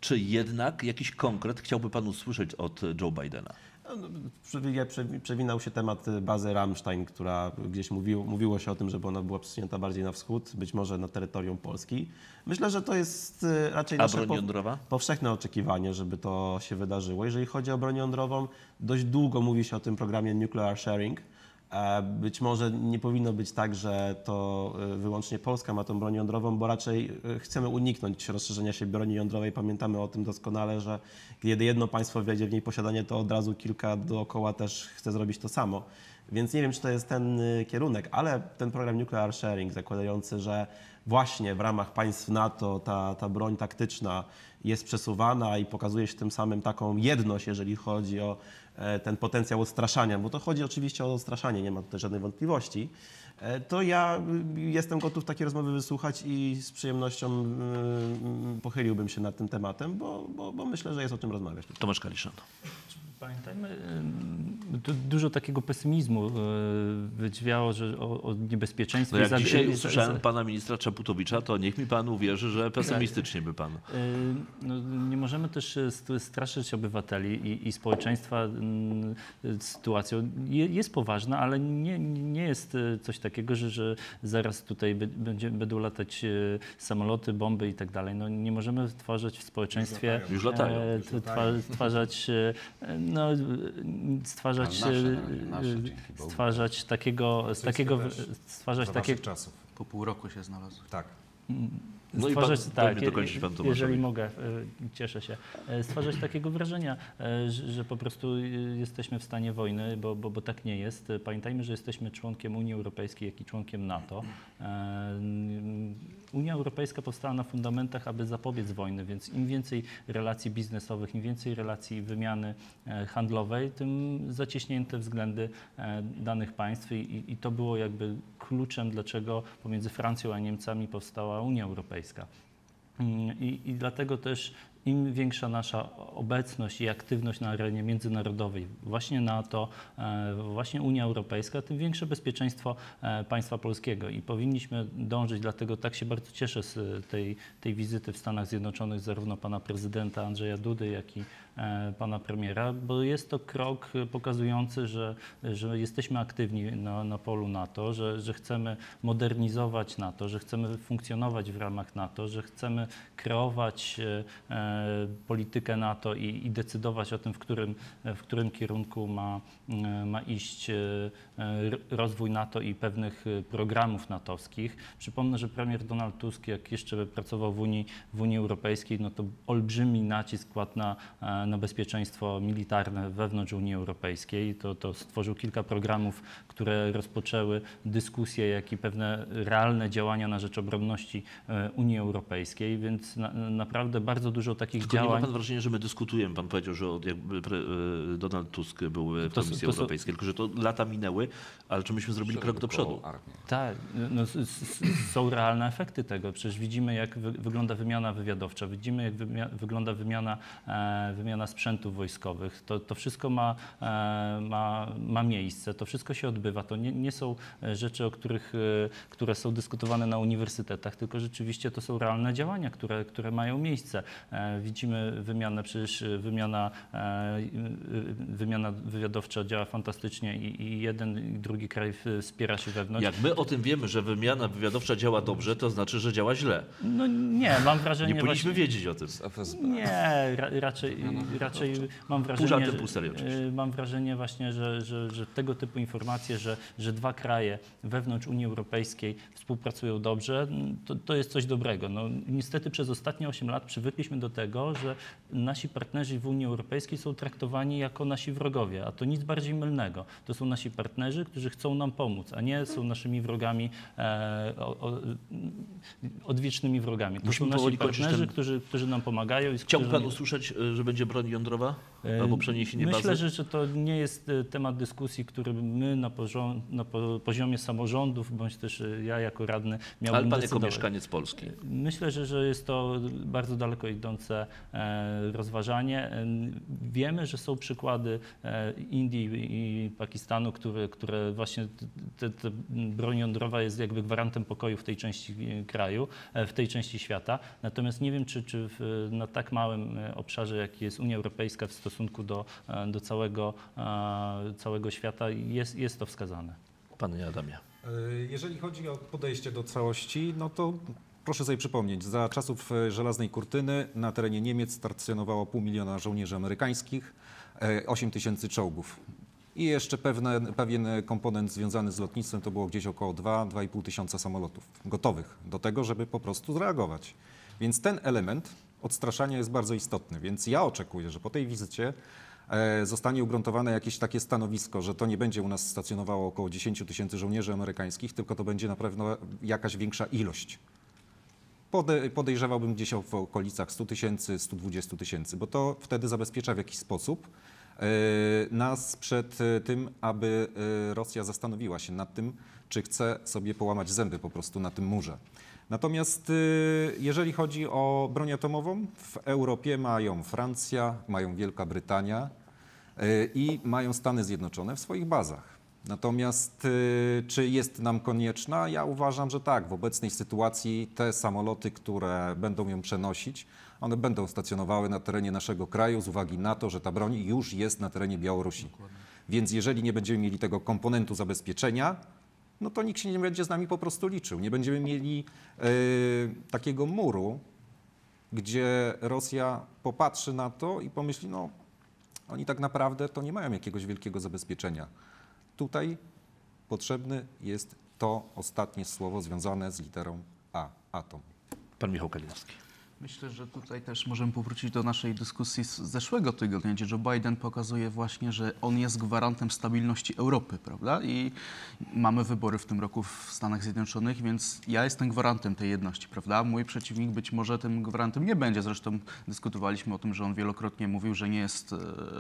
Czy jednak jakiś konkret chciałby pan usłyszeć od Joe Bidena? No, przewi- przewi- Przewinął się temat bazy Ramstein, która gdzieś mówił, mówiło się o tym, żeby ona była przesunięta bardziej na wschód, być może na terytorium Polski. Myślę, że to jest e, raczej A nasze broń po- jądrowa? powszechne oczekiwanie, żeby to się wydarzyło. Jeżeli chodzi o broń jądrową, dość długo mówi się o tym programie Nuclear Sharing. E, Być może nie powinno być tak, że to e, wyłącznie Polska ma tą broń jądrową, bo raczej e, chcemy uniknąć rozszerzenia się broni jądrowej. Pamiętamy o tym doskonale, że kiedy jedno państwo wejdzie w niej posiadanie, to od razu kilka dookoła też chce zrobić to samo. Więc nie wiem, czy to jest ten y, kierunek, ale ten program Nuclear Sharing zakładający, że właśnie w ramach państw NATO ta, ta broń taktyczna jest przesuwana i pokazuje się tym samym taką jedność, jeżeli chodzi o e, ten potencjał odstraszania, bo to chodzi oczywiście o odstraszanie, nie ma tutaj żadnej wątpliwości, e, to ja y, jestem gotów takie rozmowy wysłuchać i z przyjemnością y, y, pochyliłbym się nad tym tematem, bo, bo, bo myślę, że jest o czym rozmawiać. Tomasz Kaliszan. Pamiętajmy, y, du- dużo takiego pesymizmu y, wydźwiało, że o, o niebezpieczeństwie. No jak za- dzisiaj za- usłyszałem za- pana ministra Czaputowicza, to niech mi pan uwierzy, że pesymistycznie by pan. Y, No, nie możemy też y, st- straszyć obywateli i, i społeczeństwa mm, y, sytuacją. Je, jest poważna, ale nie, nie jest y, coś takiego, że, że zaraz tutaj be- będzie, będą latać y, samoloty, bomby i tak dalej. No, nie możemy tworzyć w społeczeństwie, Już latają. e, Już t- latają. twa- stwarzać, e, no, e, stwarzać, A nasze, e, nasze, dzięki Bogu. stwarzać takiego, z takiego, też stwarzać Za takie, waszych czasów. Po pół roku się znalazł. Tak. No i pan, stwarzać, daj tak, mi dokończyć pan je- Tomaszowi. jeżeli mogę, e, cieszę się, e, stwarzać takiego wrażenia, e, że, że po prostu e, jesteśmy w stanie wojny, bo, bo, bo tak nie jest. E, Pamiętajmy, że jesteśmy członkiem Unii Europejskiej, jak i członkiem NATO. E, Unia Europejska powstała na fundamentach, aby zapobiec wojny, więc im więcej relacji biznesowych, im więcej relacji wymiany e, handlowej, tym zacieśnięte względy e, danych państw i, i- i to było jakby kluczem, dlaczego pomiędzy Francją a Niemcami powstała Unia Europejska. Mm, I, I dlatego też im większa nasza obecność i aktywność na arenie międzynarodowej, właśnie NATO, e, właśnie Unia Europejska, tym większe bezpieczeństwo e, państwa polskiego i powinniśmy dążyć, dlatego tak się bardzo cieszę z tej, tej wizyty w Stanach Zjednoczonych zarówno pana prezydenta Andrzeja Dudy, jak i e, pana premiera, bo jest to krok pokazujący, że, że jesteśmy aktywni na, na polu NATO, że, że chcemy modernizować NATO, że chcemy funkcjonować w ramach NATO, że chcemy kreować e, politykę NATO i, i decydować o tym, w którym, w którym kierunku ma, ma iść e, rozwój NATO i pewnych programów natowskich. Przypomnę, że premier Donald Tusk, jak jeszcze pracował w Unii, w Unii Europejskiej, no to olbrzymi nacisk kładł na, na bezpieczeństwo militarne wewnątrz Unii Europejskiej. To, to stworzył kilka programów, które rozpoczęły dyskusje, jak i pewne realne działania na rzecz obronności e, Unii Europejskiej, więc na, naprawdę bardzo dużo takich Tylko nie ma działań. pan wrażenia, że my dyskutujemy. Pan powiedział, że od jakby pre, e, Donald Tusk był w To- Komisji to są- Europejskiej, tylko że to lata minęły, ale czy myśmy zrobili krok do przodu? Armię. Tak, no, s- s- są realne efekty tego. Przecież widzimy, jak wy, wygląda wymiana wywiadowcza, widzimy, jak wymia, wygląda wymiana, e, wymiana sprzętów wojskowych. To, to wszystko ma, e, ma, ma miejsce, to wszystko się odbywa. To nie, nie są e, rzeczy, o których, e, które są dyskutowane na uniwersytetach, tylko rzeczywiście to są realne działania, które, które mają miejsce. E, widzimy wymianę, przecież wymiana, e, wymiana wywiadowcza działa fantastycznie i, i jeden i drugi kraj wspiera się wewnątrz. Jak my o tym wiemy, że wymiana wywiadowcza działa dobrze, to znaczy, że działa źle. No nie, mam wrażenie Nie powinniśmy właśnie... wiedzieć o tym. F S B. Nie, ra, raczej, raczej mam wrażenie, żartem, pół serio oczywiście. że- mam wrażenie właśnie, że, że, że tego typu informacje, że, że dwa kraje wewnątrz Unii Europejskiej współpracują dobrze, to, to jest coś dobrego. No, niestety przez ostatnie osiem lat przywykliśmy do tego, że nasi partnerzy w Unii Europejskiej są traktowani jako nasi wrogowie, a to nic bardziej mylnego. To są nasi partnerzy, którzy chcą nam pomóc, a nie są naszymi wrogami, e, o, o, odwiecznymi wrogami. To Musimy są nasi powoli kończyć partnerzy, ten- którzy, którzy nam pomagają. I z Chciałby którymi- pan usłyszeć, e, że będzie broń jądrowa? E, Albo przeniesienie Myślę, bazy? że, że to nie jest e, temat dyskusji, który my na, poziom, na po, poziomie samorządów, bądź też e, ja jako radny miałbym Ale pan jako decydować. mieszkaniec Polski. Myślę, że, że jest to bardzo daleko idące interesujące rozważanie. Wiemy, że są przykłady Indii i Pakistanu, które, które właśnie te, te broń jądrowa jest jakby gwarantem pokoju w tej części kraju, w tej części świata. Natomiast nie wiem, czy, czy w, na tak małym obszarze, jaki jest Unia Europejska w stosunku do, do całego, całego świata, jest, jest to wskazane. Panie Adamie. Jeżeli chodzi o podejście do całości, no to proszę sobie przypomnieć, za czasów żelaznej kurtyny na terenie Niemiec stacjonowało pół miliona żołnierzy amerykańskich, osiem tysięcy czołgów. I jeszcze pewne, pewien komponent związany z lotnictwem to było gdzieś około dwa do dwóch i pół tysiąca samolotów gotowych do tego, żeby po prostu zreagować. Więc ten element odstraszania jest bardzo istotny. Więc ja oczekuję, że po tej wizycie e, zostanie ugruntowane jakieś takie stanowisko, że to nie będzie u nas stacjonowało około dziesięć tysięcy żołnierzy amerykańskich, tylko to będzie na pewno jakaś większa ilość. Pode, podejrzewałbym gdzieś w okolicach stu tysięcy, stu dwudziestu tysięcy, bo to wtedy zabezpiecza w jakiś sposób nas przed tym, aby Rosja zastanowiła się nad tym, czy chce sobie połamać zęby po prostu na tym murze. Natomiast jeżeli chodzi o broń atomową, w Europie mają Francja, mają Wielka Brytania i mają Stany Zjednoczone w swoich bazach. Natomiast czy jest nam konieczna? Ja uważam, że tak. W obecnej sytuacji te samoloty, które będą ją przenosić, one będą stacjonowały na terenie naszego kraju z uwagi na to, że ta broń już jest na terenie Białorusi. Dokładnie. Więc jeżeli nie będziemy mieli tego komponentu zabezpieczenia, no to nikt się nie będzie z nami po prostu liczył. Nie będziemy mieli yy, takiego muru, gdzie Rosja popatrzy na to i pomyśli, no oni tak naprawdę to nie mają jakiegoś wielkiego zabezpieczenia. Tutaj potrzebne jest to ostatnie słowo związane z literą A, atom. Pan Michał Kalinowski. Myślę, że tutaj też możemy powrócić do naszej dyskusji z zeszłego tygodnia, gdzie Joe Biden pokazuje właśnie, że on jest gwarantem stabilności Europy, prawda? I mamy wybory w tym roku w Stanach Zjednoczonych, więc ja jestem gwarantem tej jedności, prawda? Mój przeciwnik być może tym gwarantem nie będzie. Zresztą dyskutowaliśmy o tym, że on wielokrotnie mówił, że nie jest,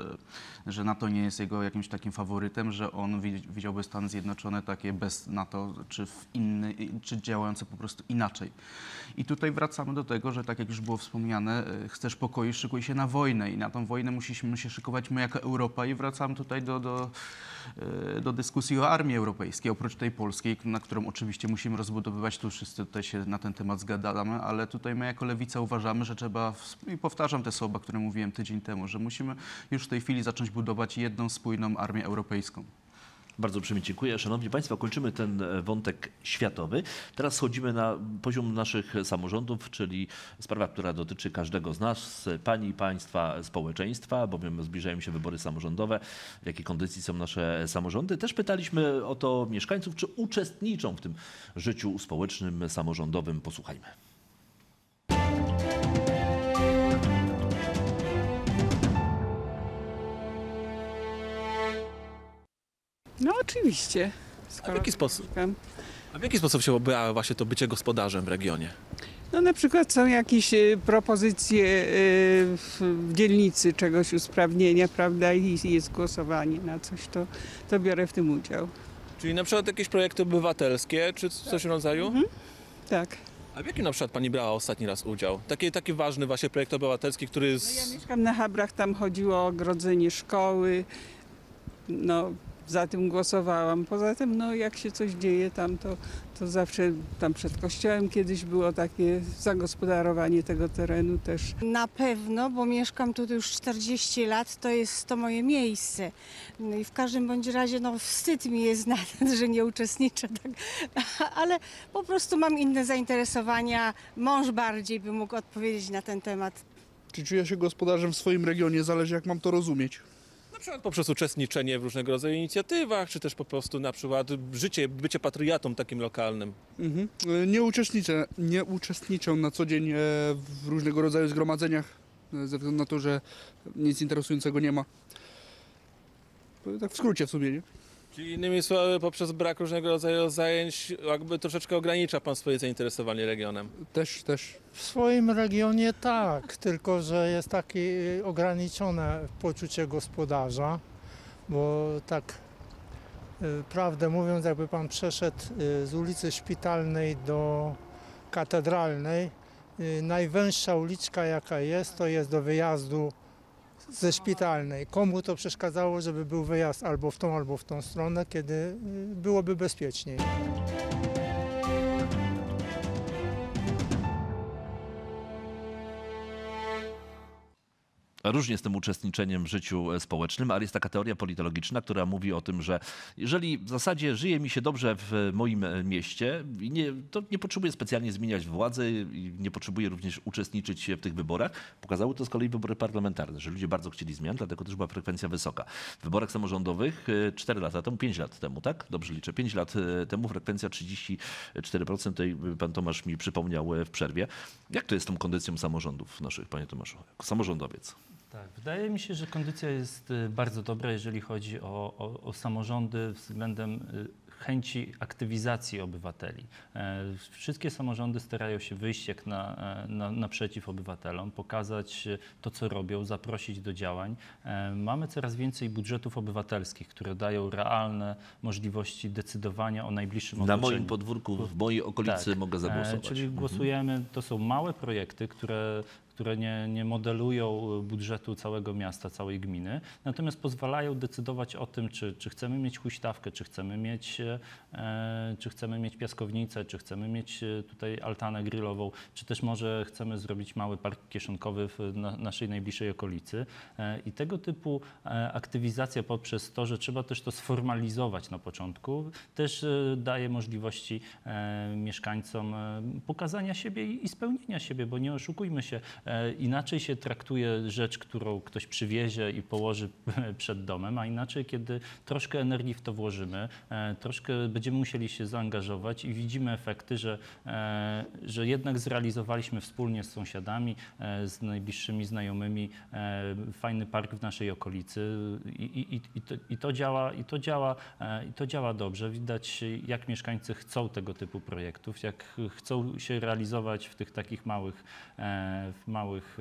że NATO nie jest jego jakimś takim faworytem, że on widziałby Stany Zjednoczone takie bez NATO, czy, w inny, czy działające po prostu inaczej. I tutaj wracamy do tego, że tak jak już było wspomniane, chcesz pokoju, szykuj się na wojnę i na tą wojnę musimy się szykować my jako Europa i wracam tutaj do, do, do dyskusji o armii europejskiej, oprócz tej polskiej, na którą oczywiście musimy rozbudowywać, tu wszyscy tutaj się na ten temat zgadzamy, ale tutaj my jako Lewica uważamy, że trzeba, i powtarzam te słowa, które mówiłem tydzień temu, że musimy już w tej chwili zacząć budować jedną spójną armię europejską. Bardzo uprzejmie dziękuję. Szanowni Państwo, kończymy ten wątek światowy. Teraz schodzimy na poziom naszych samorządów, czyli sprawa, która dotyczy każdego z nas, Pani i Państwa, społeczeństwa, bowiem zbliżają się wybory samorządowe. W jakiej kondycji są nasze samorządy? Też pytaliśmy o to mieszkańców, czy uczestniczą w tym życiu społecznym, samorządowym. Posłuchajmy. No oczywiście. A w jaki sposób? A w jaki sposób się obywa właśnie to bycie gospodarzem w regionie? No na przykład są jakieś y, propozycje y, w dzielnicy czegoś usprawnienia, prawda, i jest głosowanie na coś, to, to biorę w tym udział. Czyli na przykład jakieś projekty obywatelskie, czy coś w rodzaju? Mhm. Tak. A w jakim na przykład Pani brała ostatni raz udział? Taki, taki ważny właśnie projekt obywatelski, który... Z... No ja mieszkam na Habrach, tam chodziło o ogrodzenie szkoły, no za tym głosowałam. Poza tym, no jak się coś dzieje tam, to, to zawsze tam przed kościołem kiedyś było takie zagospodarowanie tego terenu też. Na pewno, bo mieszkam tu już czterdzieści lat, to jest to moje miejsce. No i w każdym bądź razie, no wstyd mi jest na to, że nie uczestniczę, tak. Ale po prostu mam inne zainteresowania. Mąż bardziej by mógł odpowiedzieć na ten temat. Czy czuję się gospodarzem w swoim regionie, zależy jak mam to rozumieć. Na przykład poprzez uczestniczenie w różnego rodzaju inicjatywach, czy też po prostu na przykład życie, bycie patriotą takim lokalnym. Mhm. Nie uczestniczę, nie uczestniczę na co dzień w różnego rodzaju zgromadzeniach, ze względu na to, że nic interesującego nie ma. Tak w skrócie w sumie, nie? Czyli innymi słowy, poprzez brak różnego rodzaju zajęć jakby troszeczkę ogranicza Pan swoje zainteresowanie regionem. Też, też. W swoim regionie tak, tylko że jest takie ograniczone poczucie gospodarza, bo tak prawdę mówiąc, jakby Pan przeszedł z ulicy Szpitalnej do Katedralnej, y, najwęższa uliczka jaka jest, to jest do wyjazdu ze szpitalnej. Komu to przeszkadzało, żeby był wyjazd albo w tą, albo w tą stronę, kiedy y, byłoby bezpieczniej. Różnie z tym uczestniczeniem w życiu społecznym, ale jest taka teoria politologiczna, która mówi o tym, że jeżeli w zasadzie żyje mi się dobrze w moim mieście, nie, to nie potrzebuję specjalnie zmieniać władzy i nie potrzebuję również uczestniczyć w tych wyborach. Pokazały to z kolei wybory parlamentarne, że ludzie bardzo chcieli zmian, dlatego też była frekwencja wysoka. W wyborach samorządowych cztery lata temu, pięć lat temu, tak? Dobrze liczę, pięć lat temu frekwencja trzydzieści cztery procent, tutaj pan Tomasz mi przypomniał w przerwie. Jak to jest z tą kondycją samorządów naszych, panie Tomaszu, jako samorządowiec? Tak, wydaje mi się, że kondycja jest bardzo dobra, jeżeli chodzi o, o, o samorządy względem chęci aktywizacji obywateli. Wszystkie samorządy starają się wyjść jak na, na, naprzeciw obywatelom, pokazać to, co robią, zaprosić do działań. Mamy coraz więcej budżetów obywatelskich, które dają realne możliwości decydowania o najbliższym na otoczeniu. Na moim podwórku, w mojej okolicy tak. mogę zagłosować. Czyli mhm. głosujemy, to są małe projekty, które które nie, nie modelują budżetu całego miasta, całej gminy, natomiast pozwalają decydować o tym, czy, czy chcemy mieć huśtawkę, czy chcemy mieć, e, czy chcemy mieć piaskownicę, czy chcemy mieć tutaj altanę grillową, czy też może chcemy zrobić mały park kieszonkowy w na, naszej najbliższej okolicy. E, I tego typu e, aktywizacja poprzez to, że trzeba też to sformalizować na początku, też e, daje możliwości e, mieszkańcom e, pokazania siebie i, i spełnienia siebie, bo nie oszukujmy się, inaczej się traktuje rzecz, którą ktoś przywiezie i położy przed domem, a inaczej, kiedy troszkę energii w to włożymy, troszkę będziemy musieli się zaangażować i widzimy efekty, że, że jednak zrealizowaliśmy wspólnie z sąsiadami, z najbliższymi znajomymi fajny park w naszej okolicy i, i, i, to, i, to, działa, i, to, działa, i to działa dobrze. Widać, jak mieszkańcy chcą tego typu projektów, jak chcą się realizować w tych takich małych, w małych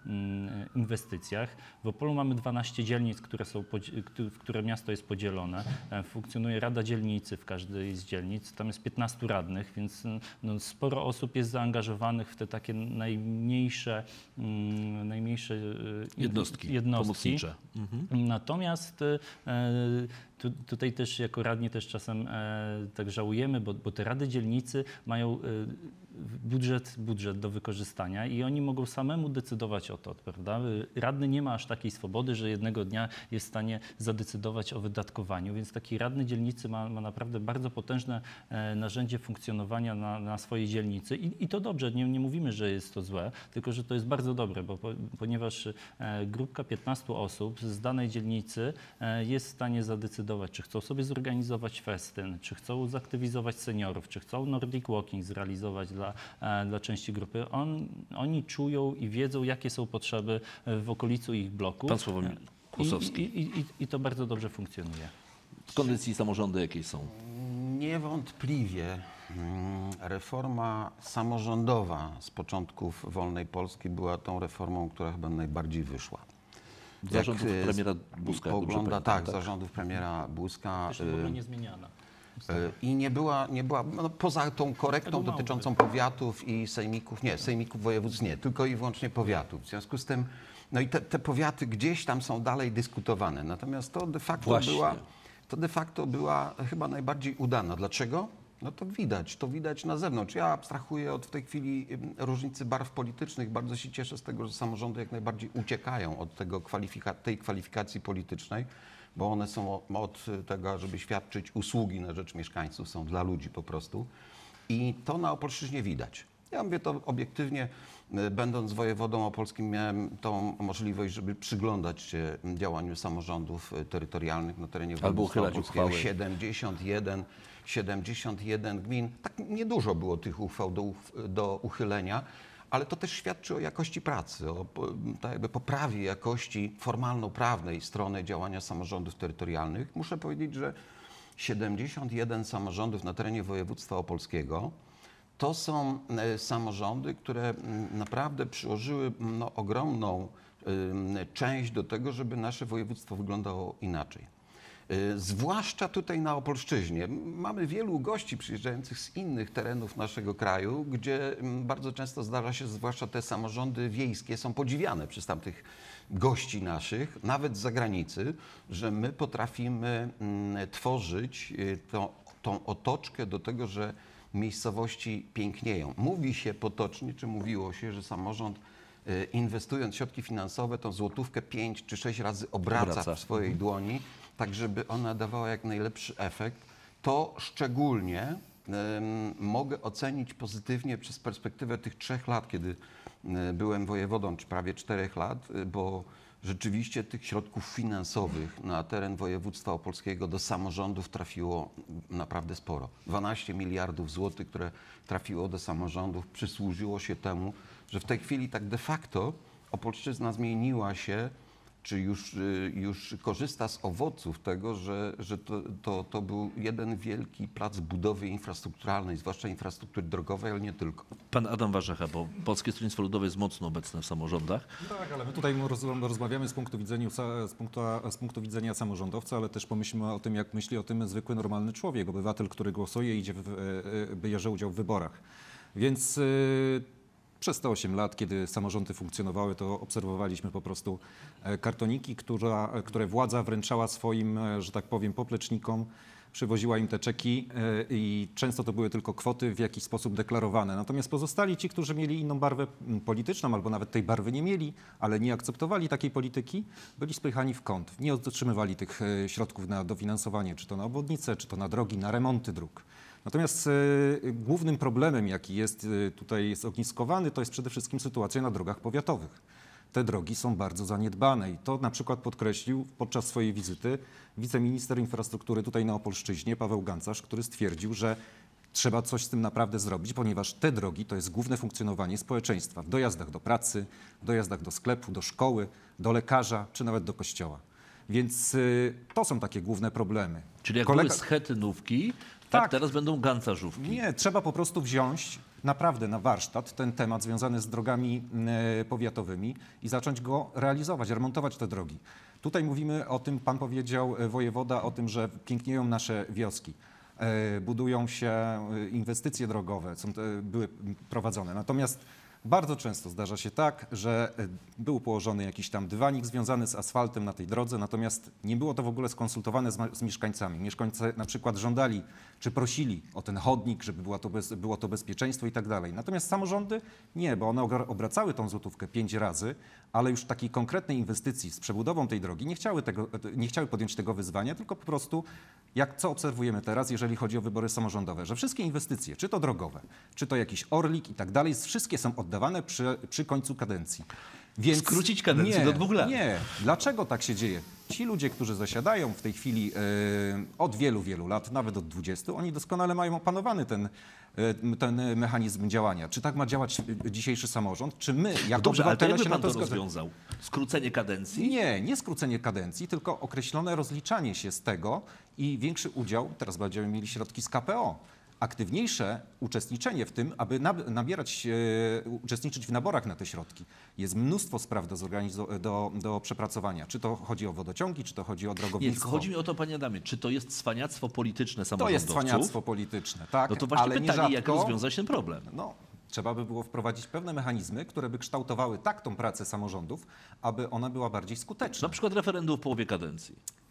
inwestycjach. W Opolu mamy dwanaście dzielnic, które są, w które miasto jest podzielone. Funkcjonuje Rada Dzielnicy w każdej z dzielnic. Tam jest piętnastu radnych, więc no, sporo osób jest zaangażowanych w te takie najmniejsze, najmniejsze jednostki, jednostki. pomocnicze. Mhm. Natomiast tu, tutaj też jako radni też czasem tak żałujemy, bo, bo te rady dzielnicy mają budżet, budżet do wykorzystania i oni mogą samemu decydować o to, prawda? Radny nie ma aż takiej swobody, że jednego dnia jest w stanie zadecydować o wydatkowaniu, więc taki radny dzielnicy ma, ma naprawdę bardzo potężne e, narzędzie funkcjonowania na, na swojej dzielnicy i, i to dobrze, nie, nie mówimy, że jest to złe, tylko że to jest bardzo dobre, bo, po, ponieważ e, grupka piętnastu osób z danej dzielnicy e, jest w stanie zadecydować, czy chcą sobie zorganizować festyn, czy chcą zaktywizować seniorów, czy chcą Nordic Walking zrealizować dla dla części grupy. On, oni czują i wiedzą, jakie są potrzeby w okolicy ich bloku. Pan Sławomir Kłosowski. I, i, i, I to bardzo dobrze funkcjonuje. W kondycji samorządy jakie są? Niewątpliwie reforma samorządowa z początków wolnej Polski była tą reformą, która chyba najbardziej wyszła. Zarządów Jak premiera Buzka. Pogląda, tak, tak, zarządów premiera Buzka. Też w ogóle nie zmieniana. I nie była, nie była no, poza tą korektą dotyczącą powiatów i sejmików, nie, sejmików województw nie, tylko i wyłącznie powiatów. W związku z tym, no i te, te powiaty gdzieś tam są dalej dyskutowane. Natomiast to de facto była, to de facto była chyba najbardziej udana. Dlaczego? No to widać, to widać na zewnątrz. Ja abstrahuję od w tej chwili różnicy barw politycznych. Bardzo się cieszę z tego, że samorządy jak najbardziej uciekają od tego kwalifika- tej kwalifikacji politycznej, bo one są od tego, żeby świadczyć usługi na rzecz mieszkańców, są dla ludzi po prostu. I to na Opolszczyźnie widać. Ja mówię to obiektywnie, będąc wojewodą opolskim miałem tą możliwość, żeby przyglądać się działaniu samorządów terytorialnych na terenie województwa opolskiego. siedemdziesiąt jeden, siedemdziesiąt jeden gmin, tak niedużo było tych uchwał do, do uchylenia, ale to też świadczy o jakości pracy, o tak jakby poprawie jakości formalno-prawnej strony działania samorządów terytorialnych. Muszę powiedzieć, że siedemdziesiąt jeden samorządów na terenie województwa opolskiego to są samorządy, które naprawdę przyłożyły no, ogromną y, część do tego, żeby nasze województwo wyglądało inaczej. Y, Zwłaszcza tutaj na Opolszczyźnie. Mamy wielu gości przyjeżdżających z innych terenów naszego kraju, gdzie mm, bardzo często zdarza się, zwłaszcza te samorządy wiejskie są podziwiane przez tamtych gości naszych, nawet z zagranicy, że my potrafimy mm, tworzyć y, to, tą otoczkę do tego, że miejscowości pięknieją. Mówi się potocznie, czy mówiło się, że samorząd y, inwestując środki finansowe, tą złotówkę pięć czy sześć razy obraca, Obraca. w swojej dłoni, tak żeby ona dawała jak najlepszy efekt. To szczególnie em, mogę ocenić pozytywnie przez perspektywę tych trzech lat, kiedy e, byłem wojewodą, czy prawie czterech lat, e, bo rzeczywiście tych środków finansowych na teren województwa opolskiego do samorządów trafiło naprawdę sporo. dwanaście miliardów złotych, które trafiło do samorządów, przysłużyło się temu, że w tej chwili tak de facto Opolszczyzna zmieniła się, czy już, y, już korzysta z owoców tego, że, że to, to, to był jeden wielki plac budowy infrastrukturalnej, zwłaszcza infrastruktury drogowej, ale nie tylko. Pan Adam Warzecha, bo Polskie Stronnictwo Ludowe jest mocno obecne w samorządach. Tak, ale my tutaj roz, rozmawiamy z punktu, widzenia, z, punktu, z punktu widzenia samorządowca, ale też pomyślmy o tym, jak myśli o tym zwykły, normalny człowiek, obywatel, który głosuje i idzie w, bierze udział w wyborach. Więc y, przez te osiem lat, kiedy samorządy funkcjonowały, to obserwowaliśmy po prostu kartoniki, która, które władza wręczała swoim, że tak powiem, poplecznikom, przywoziła im te czeki i często to były tylko kwoty w jakiś sposób deklarowane. Natomiast pozostali ci, którzy mieli inną barwę polityczną albo nawet tej barwy nie mieli, ale nie akceptowali takiej polityki, byli spychani w kąt. Nie otrzymywali tych środków na dofinansowanie, czy to na obwodnice, czy to na drogi, na remonty dróg. Natomiast y, głównym problemem, jaki jest y, tutaj zogniskowany, to jest przede wszystkim sytuacja na drogach powiatowych. Te drogi są bardzo zaniedbane i to na przykład podkreślił podczas swojej wizyty wiceminister infrastruktury tutaj na Opolszczyźnie, Paweł Gancarz, który stwierdził, że trzeba coś z tym naprawdę zrobić, ponieważ te drogi to jest główne funkcjonowanie społeczeństwa w dojazdach do pracy, w dojazdach do sklepu, do szkoły, do lekarza czy nawet do kościoła. Więc y, to są takie główne problemy. Czyli jak Kolega... były schetynówki, tak, Tak. teraz będą gancarzówki. Nie, trzeba po prostu wziąć naprawdę na warsztat ten temat związany z drogami e, powiatowymi i zacząć go realizować, remontować te drogi. Tutaj mówimy o tym, pan powiedział, e, wojewoda, o tym, że pięknieją nasze wioski. E, budują się e, inwestycje drogowe, są te, były prowadzone. Natomiast bardzo często zdarza się tak, że e, był położony jakiś tam dywanik związany z asfaltem na tej drodze, natomiast nie było to w ogóle skonsultowane z, ma- z mieszkańcami. Mieszkańcy na przykład żądali czy prosili o ten chodnik, żeby była to bez, było to bezpieczeństwo i tak dalej. Natomiast samorządy nie, bo one ogra- obracały tą złotówkę pięć razy, ale już takiej konkretnej inwestycji z przebudową tej drogi nie chciały, tego, nie chciały podjąć tego wyzwania, tylko po prostu, jak co obserwujemy teraz, jeżeli chodzi o wybory samorządowe, że wszystkie inwestycje, czy to drogowe, czy to jakiś Orlik i tak dalej, wszystkie są oddawane przy, przy końcu kadencji. Więc Skrócić kadencję nie, do dwóch lat. Nie. Dlaczego tak się dzieje? Ci ludzie, którzy zasiadają w tej chwili e, od wielu, wielu lat, nawet od dwudziestu, oni doskonale mają opanowany ten, e, ten mechanizm działania. Czy tak ma działać dzisiejszy samorząd? Czy my, jako Dobrze, ale to obywatele, jakby się pan na to to zgadzamy? rozwiązał? Skrócenie kadencji? Nie, nie skrócenie kadencji, tylko określone rozliczanie się z tego i większy udział, teraz będziemy mieli środki z K P O, aktywniejsze uczestniczenie w tym, aby nab- nabierać, e, uczestniczyć w naborach na te środki. Jest mnóstwo spraw do, zorganizo- do, do przepracowania. Czy to chodzi o wodociągi, czy to chodzi o Nie, drogownictwo. tylko chodzi mi o to, panie Adamie, czy to jest cwaniactwo polityczne To samorządowców? jest cwaniactwo polityczne, tak. No to właśnie ale pytanie, nierzadko, jak rozwiązać ten problem? No, trzeba by było wprowadzić pewne mechanizmy, które by kształtowały tak tą pracę samorządów, aby ona była bardziej skuteczna. Na przykład referendum w połowie kadencji.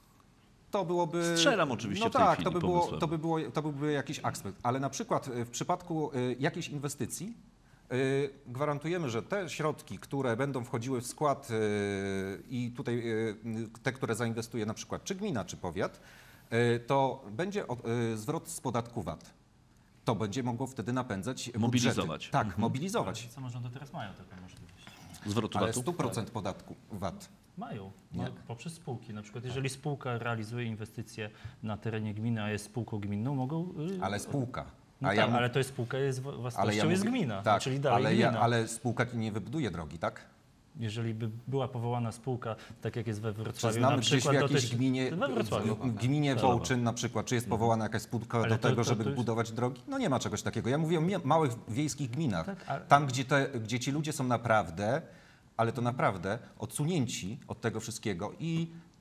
To byłoby... Strzelam oczywiście no w tej tak, chwili to by, było, pomysłem. to, by było, to byłby jakiś aspekt, ale na przykład w przypadku y, jakiejś inwestycji y, gwarantujemy, że te środki, które będą wchodziły w skład y, i tutaj y, te, które zainwestuje na przykład czy gmina, czy powiat, y, to będzie o, y, zwrot z podatku V A T. To będzie mogło wtedy napędzać Mobilizować. budżety. Tak, Mhm. mobilizować. Samorządy teraz mają taką możliwość. Zwrotu Ale V A T-u? sto procent podatku V A T. Mają, no, Nie. poprzez spółki. Na przykład jeżeli spółka realizuje inwestycje na terenie gminy, a jest spółką gminną, mogą... Yy, Ale spółka. No A tak, ja mów- ale to jest spółka, jest wa- własnością ale ja jest mówię- gmina, tak, czyli dalej ale, gmina. ja, ale spółka nie wybuduje drogi, tak? Jeżeli by była powołana spółka, tak jak jest we Czy Wrocławiu, znamy na gdzieś w przykład, to jakiejś też gminie, we Wrocławiu. w gminie Tak. Wołczyn na przykład, czy jest powołana jakaś spółka Ale do to- tego, to- żeby to jest- budować drogi? No nie ma czegoś takiego. Ja mówię o mia- małych wiejskich gminach, Tak, ale- tam gdzie, te, gdzie ci ludzie są naprawdę, ale to naprawdę odsunięci od tego wszystkiego i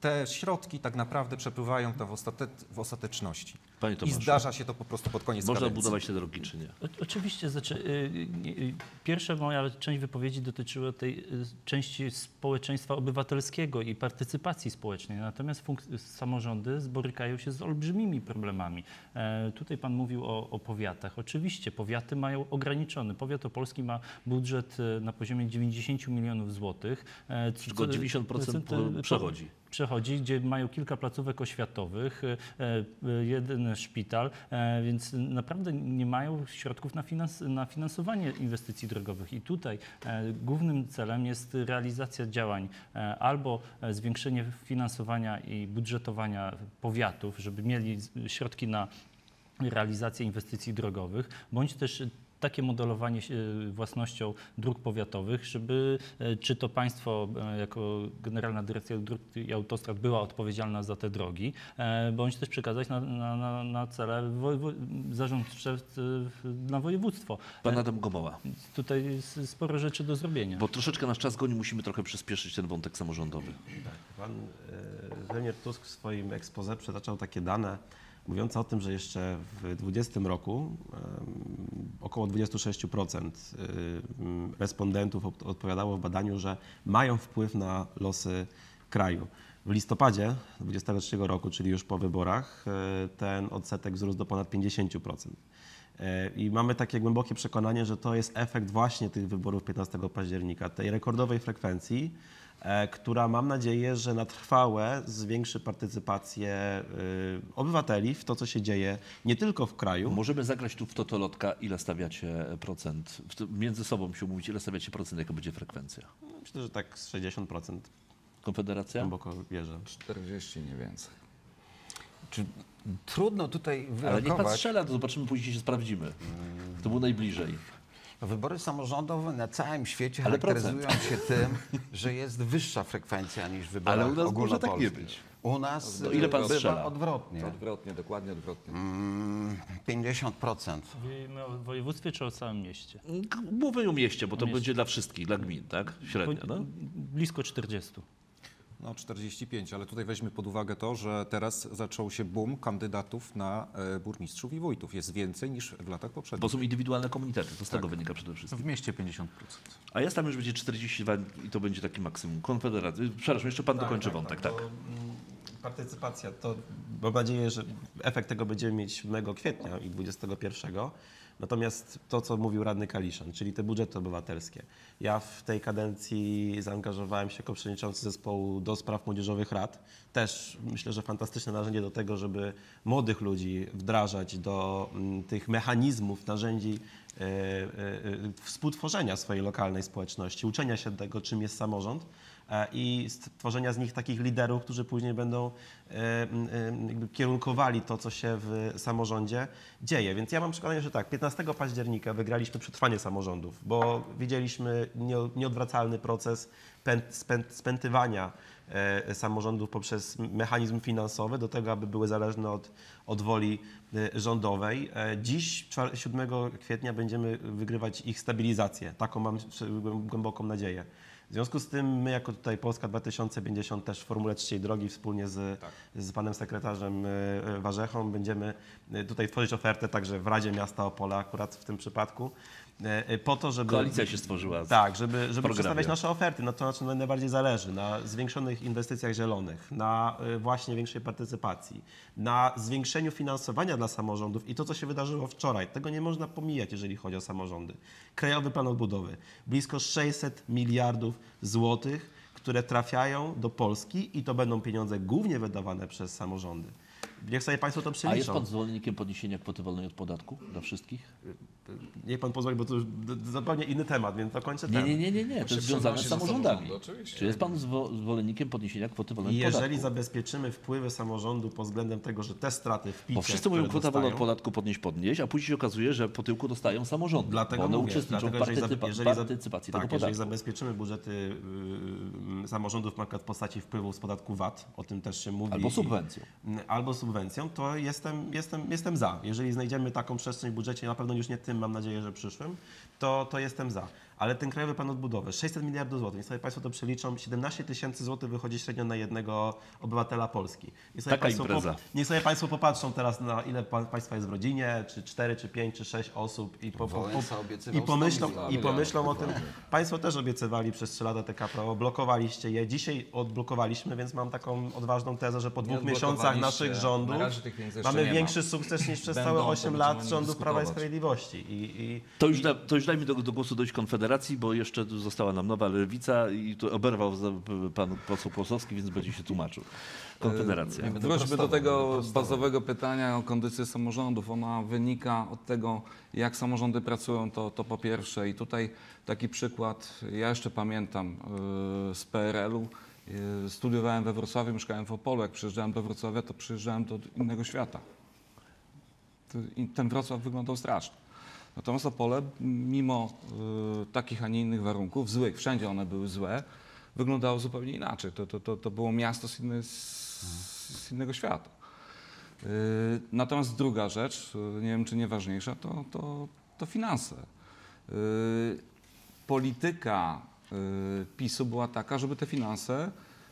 te środki tak naprawdę przepływają tam w, ostate, w ostateczności. Panie I Tomaszu, zdarza się to po prostu pod koniec można kadencji. budować te drogi, czy nie? O, oczywiście. Znaczy, y, y, pierwsza moja część wypowiedzi dotyczyła tej y, części społeczeństwa obywatelskiego i partycypacji społecznej. Natomiast funk- samorządy borykają się z olbrzymimi problemami. E, tutaj pan mówił o, o powiatach. Oczywiście powiaty mają ograniczony. Powiat opolski ma budżet e, na poziomie dziewięćdziesiąt milionów złotych. E, co- Tylko dziewięćdziesiąt procent e, przechodzi. Przechodzi, gdzie mają kilka placówek oświatowych, e, e, jeden szpital, e, więc naprawdę nie mają środków na, finans, na finansowanie inwestycji drogowych. I tutaj e, głównym celem jest realizacja działań e, albo e, zwiększenie finansowania i budżetowania powiatów, żeby mieli z- środki na realizację inwestycji drogowych, bądź też takie modelowanie się własnością dróg powiatowych, żeby e, czy to państwo e, jako Generalna Dyrekcja Dróg i Autostrad była odpowiedzialna za te drogi, e, bądź też przekazać na, na, na, na cele wo, wo, zarządcze e, na województwo. Pan Adam Gomoła. Tutaj jest sporo rzeczy do zrobienia. Bo troszeczkę nasz czas goni, musimy trochę przyspieszyć ten wątek samorządowy. Pan e, premier Tusk w swoim exposé przytaczał takie dane mówiące o tym, że jeszcze w dwudziestym roku em, około dwadzieścia sześć procent em, respondentów op- odpowiadało w badaniu, że mają wpływ na losy kraju. W listopadzie dwudziestego trzeciego roku, czyli już po wyborach, e, ten odsetek wzrósł do ponad pięćdziesiąt procent. E, I mamy takie głębokie przekonanie, że to jest efekt właśnie tych wyborów piętnastego października, tej rekordowej frekwencji, e, która mam nadzieję, że na trwałe zwiększy partycypację e, obywateli w to, co się dzieje nie tylko w kraju. Możemy zagrać tu w totolotka, ile stawiacie procent? W- Między sobą się mówić, ile stawiacie procent, jaka będzie frekwencja? Myślę, że tak z sześćdziesiąt procent Konfederacja? głęboko wierzę. czterdzieści nie więcej. Czy trudno tutaj Ale niech pan wyrokować? strzela, to zobaczymy, później się sprawdzimy. To było najbliżej. Wybory samorządowe na całym świecie Ale charakteryzują się tym, że jest wyższa frekwencja niż w wyborach Ale u nas może ogólnopolskich. tak nie być. U nas To ile pan bywa strzela? odwrotnie. Odwrotnie, dokładnie odwrotnie. Mm, pięćdziesiąt procent. Mówimy o województwie czy o całym mieście? Mówię o mieście, bo to O mieście. będzie dla wszystkich, dla gmin, tak? Średnio, no? Blisko czterdziestu. No czterdzieści pięć, ale tutaj weźmy pod uwagę to, że teraz zaczął się boom kandydatów na e, burmistrzów i wójtów. Jest więcej niż w latach Bo poprzednich. są indywidualne komitety, to z tego wynika przede wszystkim. W mieście pięćdziesiąt procent. A ja tam już będzie czterdzieści dwa i to będzie taki maksimum. Konfederacja. Przepraszam, jeszcze pan dokończy wątek, tak. bo, mm, Partycypacja, to mam nadzieję, że efekt tego będziemy mieć siódmego kwietnia i dwudziestego pierwszego. Natomiast to, co mówił radny Kaliszan, czyli te budżety obywatelskie. Ja w tej kadencji zaangażowałem się jako przewodniczący zespołu do spraw młodzieżowych rad. Też myślę, że fantastyczne narzędzie do tego, żeby młodych ludzi wdrażać do mm, tych mechanizmów, narzędzi e, e, e, współtworzenia swojej lokalnej społeczności, uczenia się tego, czym jest samorząd e, i stworzenia z nich takich liderów, którzy później będą e, e, jakby kierunkowali to, co się w samorządzie dzieje. Więc ja mam przekonanie, że tak, piętnastego października wygraliśmy przetrwanie samorządów, bo widzieliśmy nie- nieodwracalny proces pęd, spęd, spętywania e, samorządów poprzez mechanizm finansowy do tego, aby były zależne od, od woli e, rządowej. E, Dziś, czwar- siódmego kwietnia, będziemy wygrywać ich stabilizację. Taką mam głę- głęboką nadzieję. W związku z tym my jako tutaj Polska dwa tysiące pięćdziesiąt też w Formule Trzeciej Drogi wspólnie z, z panem sekretarzem e, Warzechą będziemy e, tutaj tworzyć ofertę także w Radzie Miasta Opola akurat w tym przypadku e, e, po to, żeby... Koalicja się stworzyła. Tak, żeby, żeby programie. przedstawiać nasze oferty, no to na czym nam najbardziej zależy, na zwiększonych inwestycjach zielonych, na y, właśnie większej partycypacji, na zwiększeniu finansowania dla samorządów i to, co się wydarzyło wczoraj, tego nie można pomijać, jeżeli chodzi o samorządy. Krajowy Plan Odbudowy, blisko sześćset miliardów złotych, które trafiają do Polski i to będą pieniądze głównie wydawane przez samorządy. Niech sobie Państwo to A jest przeliczą. pan zwolennikiem podniesienia kwoty wolnej od podatku dla wszystkich? Niech Pan pozwoli, bo to już d- d- zupełnie inny temat, więc dokończę Nie, ten. nie, nie, nie, nie. to jest związane z samorządami. oczywiście. Czy jest pan zwo- zwolennikiem podniesienia kwoty wolnej I od jeżeli podatku? zabezpieczymy wpływy samorządu pod względem tego, że te straty w picie, Bo wszyscy mówią które kwota wolna od dostają, podatku podnieść, podnieść, a później się okazuje, że po tyłku dostają samorządy. Dlatego bo one mówię, uczestniczą dlatego, w jeżeli, partycypa- za- jeżeli, za- partycypacji tak, tego jeżeli podatku. zabezpieczymy budżety y, samorządów na przykład w postaci wpływów z podatku V A T, o tym też się mówi. Albo subwencją. I, albo subwencją, to jestem, jestem, jestem za. Jeżeli znajdziemy taką przestrzeń w budżecie, na pewno już nie tym, mam nadzieję, że przyszłym, to, to jestem za. Ale ten Krajowy Plan Odbudowy, sześćset miliardów złotych, niech sobie Państwo to przeliczą, siedemnaście tysięcy złotych wychodzi średnio na jednego obywatela Polski. Niech sobie Taka państwo impreza. Po, niech sobie Państwo popatrzą teraz, na ile pa, Państwa jest w rodzinie, czy cztery, czy pięć, czy sześć osób i, po, po, Wałęsa po, obiecywał i, pomyślą, sto i pomyślą o tym. Państwo też obiecywali przez trzy lata T K P O, blokowaliście je. Dzisiaj odblokowaliśmy, więc mam taką odważną tezę, że po dwóch miesiącach naszych rządów mamy większy sukces niż przez całe osiem lat rządów Prawa i Sprawiedliwości. I, i, To już, da, to już dajmy do, do głosu dojść Konfederacji, bo jeszcze tu została nam nowa Lewica i tu oberwał za- pan poseł Kłosowski, więc będzie się tłumaczył. Konfederacja. Wróćmy do tego bazowego pytania o kondycję samorządów. Ona wynika od tego, jak samorządy pracują, to, to po pierwsze. I tutaj taki przykład, ja jeszcze pamiętam yy, z P R L-u. Yy, studiowałem we Wrocławiu, mieszkałem w Opolu. Jak przyjeżdżałem do Wrocławia, to przyjeżdżałem do innego świata. To, i ten Wrocław wyglądał strasznie. Natomiast Opole, mimo y, takich, a nie innych warunków, złych, wszędzie one były złe, wyglądało zupełnie inaczej. To, to, to, to było miasto z, inny, z, z innego świata. Y, natomiast druga rzecz, y, nie wiem czy nie ważniejsza, to, to, to finanse. Y, polityka y, PiSu była taka, żeby te finanse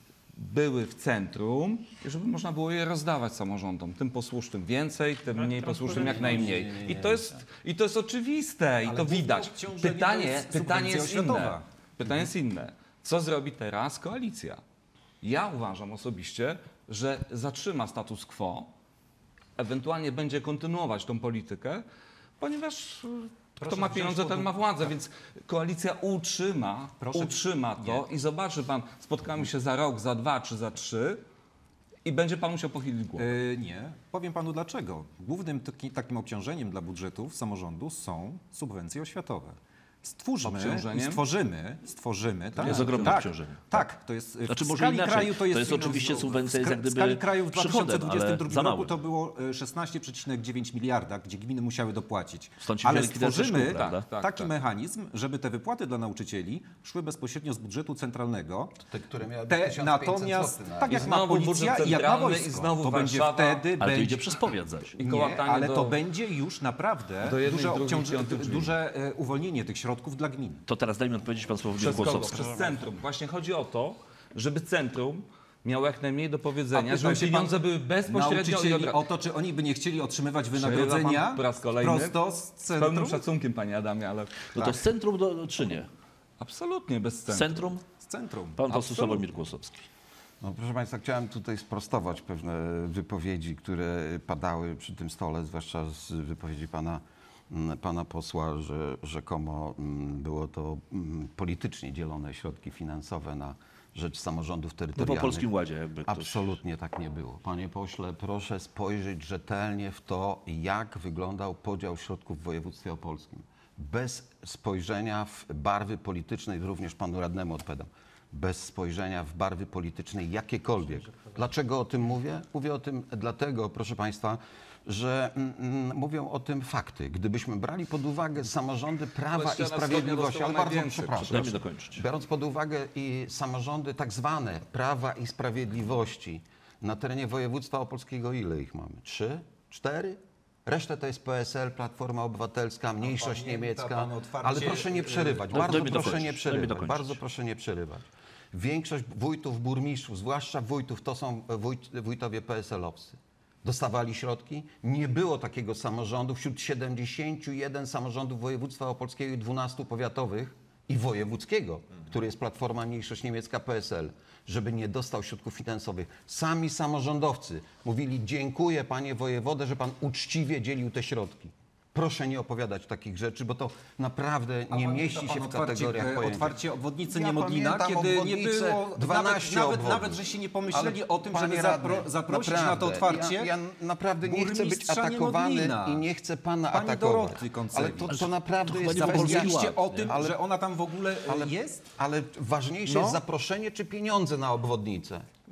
były w centrum i żeby można było je rozdawać samorządom. Tym posłusznym więcej, tym mniej posłusznym jak najmniej. I to jest, i to jest oczywiste i to widać. Pytanie, pytanie jest inne. Pytanie jest inne. Co zrobi teraz koalicja? Ja uważam osobiście, że zatrzyma status quo, ewentualnie będzie kontynuować tą politykę, ponieważ kto ma pieniądze, ten ma władzę, więc koalicja utrzyma, utrzyma to i zobaczy pan, spotkamy się za rok, za dwa czy za trzy i będzie pan musiał pochylić głowę. Yy, nie. Powiem panu dlaczego. Głównym taki, takim obciążeniem dla budżetów samorządu są subwencje oświatowe. Stwórzmy, Obciążeniem? stworzymy, stworzymy. To jest ogromne tak, obciążenie. Tak, to jest w Znaczy, może skali inaczej. kraju to jest, To jest oczywiście subwencja jest jak w gdyby skali kraju w przychodem, dwa tysiące dwudziestym drugim ale za roku mały. to było szesnaście przecinek dziewięć miliarda, gdzie gminy musiały dopłacić. Stąd ci Ale likwidacja stworzymy szkół, prawda? tak, taki mechanizm, żeby te wypłaty dla nauczycieli szły bezpośrednio z budżetu centralnego. Te, które miały Te, tysiąc pięćset natomiast złotych na- tak I jak ma znowu policja budżet i jak ma centralny, wojsko, i znowu to będzie Warszawa. wtedy Ale to będzie... idzie przez powiat zaś. I Nie, kołatanie ale do- to będzie już naprawdę do jednej, duże, drugiej, obciąż... piątej drzwi. duże e, uwolnienie tych środków dla gmin. To teraz dajmy odpowiedzieć pan Sławomir Przez kogo? Głosowski. Przez centrum. Właśnie chodzi o to, żeby centrum miało jak najmniej do powiedzenia, A żeby pytał się pieniądze pan były bezpośrednio i nauczycieli od... o to, czy oni by nie chcieli otrzymywać Przerywa wynagrodzenia pan po raz kolejny. prosto z Z pełnym centrum? szacunkiem, panie Adamie, ale No to z centrum do, czy nie? absolutnie bez Z centrum. centrum? Z centrum. Pan poseł Absolutnie. Sławomir Głosowski. No, proszę Państwa, chciałem tutaj sprostować pewne wypowiedzi, które padały przy tym stole, zwłaszcza z wypowiedzi pana, mm, pana posła, że rzekomo mm, było to mm, politycznie dzielone środki finansowe na rzecz samorządów No terytorialnych. po Polskim Ładzie jakby ktoś... Absolutnie tak nie było. Panie pośle, proszę spojrzeć rzetelnie w to, jak wyglądał podział środków w województwie opolskim. Bez spojrzenia w barwy polityczne, i również panu radnemu odpowiadam, bez spojrzenia w barwy polityczne jakiekolwiek. Dlaczego o tym mówię? Mówię o tym dlatego, proszę państwa, że mm, mm, mówią o tym fakty. Gdybyśmy brali pod uwagę samorządy Prawa Ale i ściana Sprawiedliwości, wschodnia ale dostała bardzo najwięcej, przepraszam, Dajmy dokończyć. biorąc pod uwagę i samorządy tak zwane Prawa i Sprawiedliwości na terenie województwa opolskiego, ile ich mamy? Trzy? Cztery? Resztę to jest P S L, Platforma Obywatelska, mniejszość pamięta niemiecka. pan otwarcie, Ale proszę nie przerywać, No, bardzo dajmy proszę dokończyć, nie dajmy przerywać, dokończyć. bardzo proszę nie przerywać. Większość wójtów, burmistrzów, zwłaszcza wójtów, to są wójt, wójtowie P S L-owscy. Dostawali środki. Nie było takiego samorządu wśród siedemdziesięciu jeden samorządów województwa opolskiego i dwunastu powiatowych i wojewódzkiego, który jest Platforma Mniejszość Niemiecka P S L, żeby nie dostał środków finansowych. Sami samorządowcy mówili: dziękuję panie wojewodę, że pan uczciwie dzielił te środki. Proszę nie opowiadać takich rzeczy, bo to naprawdę nie mieści się w kategoriach otwarcie, pojęcia. otwarcie obwodnicy Ja Niemodlina, pamiętam kiedy nie obwodnicę, było, dwanaście nawet, nawet, obwodnic. nawet żeście nie pomyśleli Ale, o tym, panie żeby radny, zapro, zaprosić na to naprawdę, otwarcie. Ja, ja naprawdę nie chcę być burmistrza atakowany Niemodlina. i nie chcę pana Pani atakować. Doroty Koncewicz. Ale to, to naprawdę to jest chyba nie kwestia... Zapomnieliście o nie? tym, Ale- że ona tam w ogóle ale, jest? ale ważniejsze No. jest zaproszenie czy pieniądze na obwodnicę.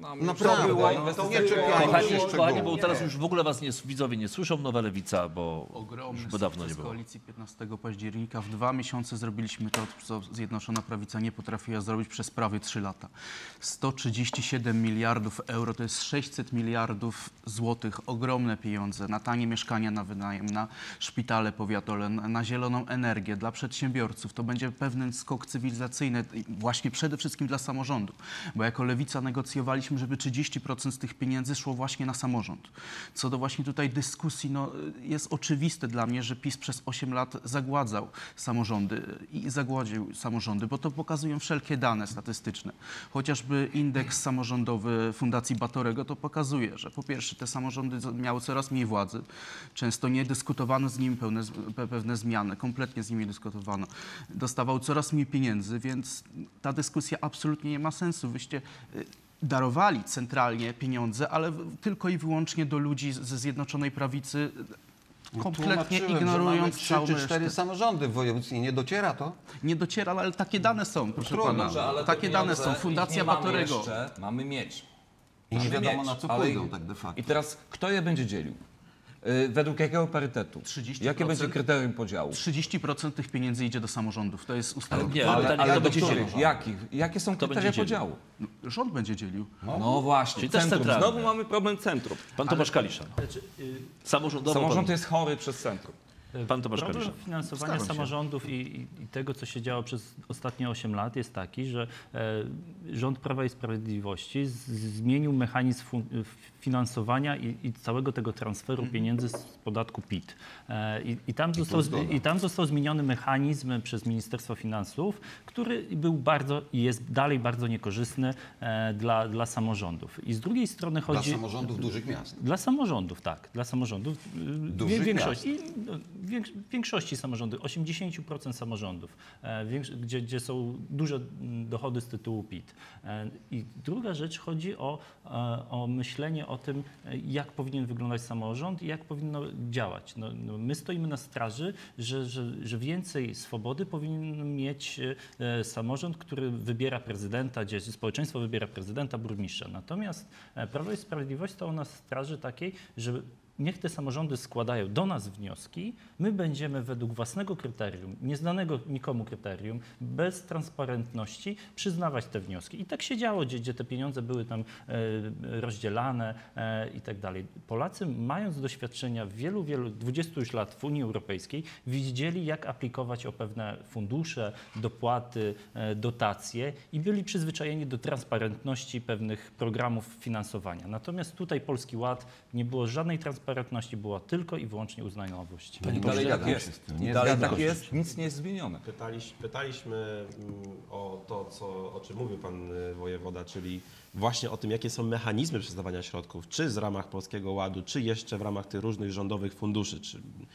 Naprawdę, była no, to nie inwestycja- czekajmy Kochani, się kochani, szczegółów. bo teraz już w ogóle was nie, widzowie nie słyszą, Nowa Lewica, bo Ogromny już bo dawno nie sukces było. koalicji piętnastego października. W dwa miesiące zrobiliśmy to, co Zjednoczona Prawica nie potrafiła zrobić przez prawie trzy lata. sto trzydzieści siedem miliardów euro, to jest sześćset miliardów złotych, ogromne pieniądze na tanie mieszkania na wynajem, na szpitale powiatowe, na, na zieloną energię, dla przedsiębiorców. To będzie pewien skok cywilizacyjny, i właśnie przede wszystkim dla samorządu, bo jako Lewica negocjowaliśmy, żeby trzydzieści procent z tych pieniędzy szło właśnie na samorząd. Co do właśnie tutaj dyskusji, no, jest oczywiste dla mnie, że PiS przez osiem lat zagładzał samorządy i zagładził samorządy, bo to pokazują wszelkie dane statystyczne. Chociażby indeks samorządowy Fundacji Batorego to pokazuje, że po pierwsze te samorządy miały coraz mniej władzy, często nie dyskutowano z nimi pełne, pe- pewne zmiany, kompletnie z nimi dyskutowano. Dostawał coraz mniej pieniędzy, więc ta dyskusja absolutnie nie ma sensu. Wyście y, darowali centralnie pieniądze, ale w- tylko i wyłącznie do ludzi z- ze Zjednoczonej Prawicy, kompletnie Tłumaczyłem, ignorując że całą mamy trzy czy cztery resztę. samorządy w województwie. Nie dociera to? Nie dociera, ale takie dane są, proszę Trudno, pana. Dobrze, ale te Takie dane pieniądze, są. ich Fundacja nie mamy Batorego. jeszcze, mamy mieć. I nie Mamy wiadomo, mieć, na co ale pójdą i- tak de facto. I teraz kto je będzie dzielił? Y, Według jakiego parytetu? trzydzieści Jakie procent. będzie kryterium podziału? trzydzieści procent tych pieniędzy idzie do samorządów. To jest ustawa. Nie, Ale, pytanie, ale kto do będzie których? dzielił? Jakich? Jakie są Kto kryteria będzie dzielił? podziału? Rząd będzie dzielił. No właśnie, Czyli też centrum. centralne. Znowu mamy problem centrum. Pan Tomasz Kalisza. Samorządowo Samorząd pan, jest chory przez centrum. pan Tomasz Problem Kalisza. finansowania Zgadzam się. samorządów i, i, i tego, co się działo przez ostatnie osiem lat, jest taki, że e, rząd Prawa i Sprawiedliwości z, zmienił mechanizm fun, finansowania i, i całego tego transferu pieniędzy z podatku P I T. E, i, i, tam został, zgoda. I tam został zmieniony mechanizm przez Ministerstwo Finansów, który był bardzo i jest dalej bardzo niekorzystny e, dla, dla samorządów. I z drugiej strony Dla chodzi... samorządów dużych miast. Dla samorządów, tak. Dla samorządów. y, Dużych wie- większości, i, no, więks- w większości samorządów, osiemdziesiąt procent samorządów, e, większ- gdzie, gdzie są duże mm, dochody z tytułu P I T. E, I druga rzecz, chodzi o, e, o myślenie o tym, e, jak powinien wyglądać samorząd i jak powinno działać. No, no, my stoimy na straży, że, że, że więcej swobody powinien mieć e, samorząd, który wybiera prezydenta, gdzie społeczeństwo wybiera prezydenta, burmistrza. Natomiast e, Prawo i Sprawiedliwość stało na straży takiej, że niech te samorządy składają do nas wnioski, my będziemy według własnego kryterium, nieznanego nikomu kryterium, bez transparentności przyznawać te wnioski. I tak się działo, gdzie, gdzie te pieniądze były tam e, rozdzielane e, i tak dalej. Polacy, mając doświadczenia wielu, wielu, dwudziestu już lat w Unii Europejskiej, widzieli, jak aplikować o pewne fundusze, dopłaty, e, dotacje i byli przyzwyczajeni do transparentności pewnych programów finansowania. Natomiast tutaj Polski Ład nie było żadnej transparentności, była tylko i wyłącznie uznaniowość. I dalej tak zgadzam jest. się z tym. I Nie dalej zgadzam tak się jest, nic nie jest zmienione. Pytaliś, pytaliśmy mm, o to, co, o czym mówił pan y, wojewoda, czyli właśnie o tym, jakie są mechanizmy przyznawania środków, czy z ramach Polskiego Ładu, czy jeszcze w ramach tych różnych rządowych funduszy. Czy...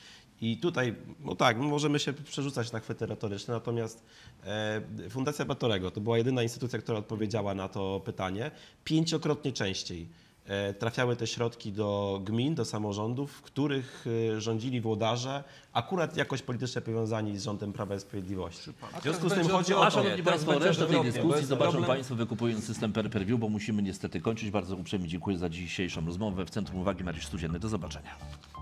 I tutaj, no tak, możemy się przerzucać na chwyty retoryczne, natomiast e, Fundacja Batorego to była jedyna instytucja, która odpowiedziała na to pytanie pięciokrotnie częściej. E, Trafiały te środki do gmin, do samorządów, w których e, rządzili włodarze, akurat jakoś politycznie powiązani z rządem Prawa i Sprawiedliwości. W związku z tym chodzi o A to, szanowni Państwo, będzie resztę tej odwrotnie, bo dyskusji jest zobaczą problem- Państwo wykupując system per per view, bo musimy niestety kończyć. Bardzo uprzejmie dziękuję za dzisiejszą rozmowę. W centrum uwagi Mariusz Studzienny. Do zobaczenia.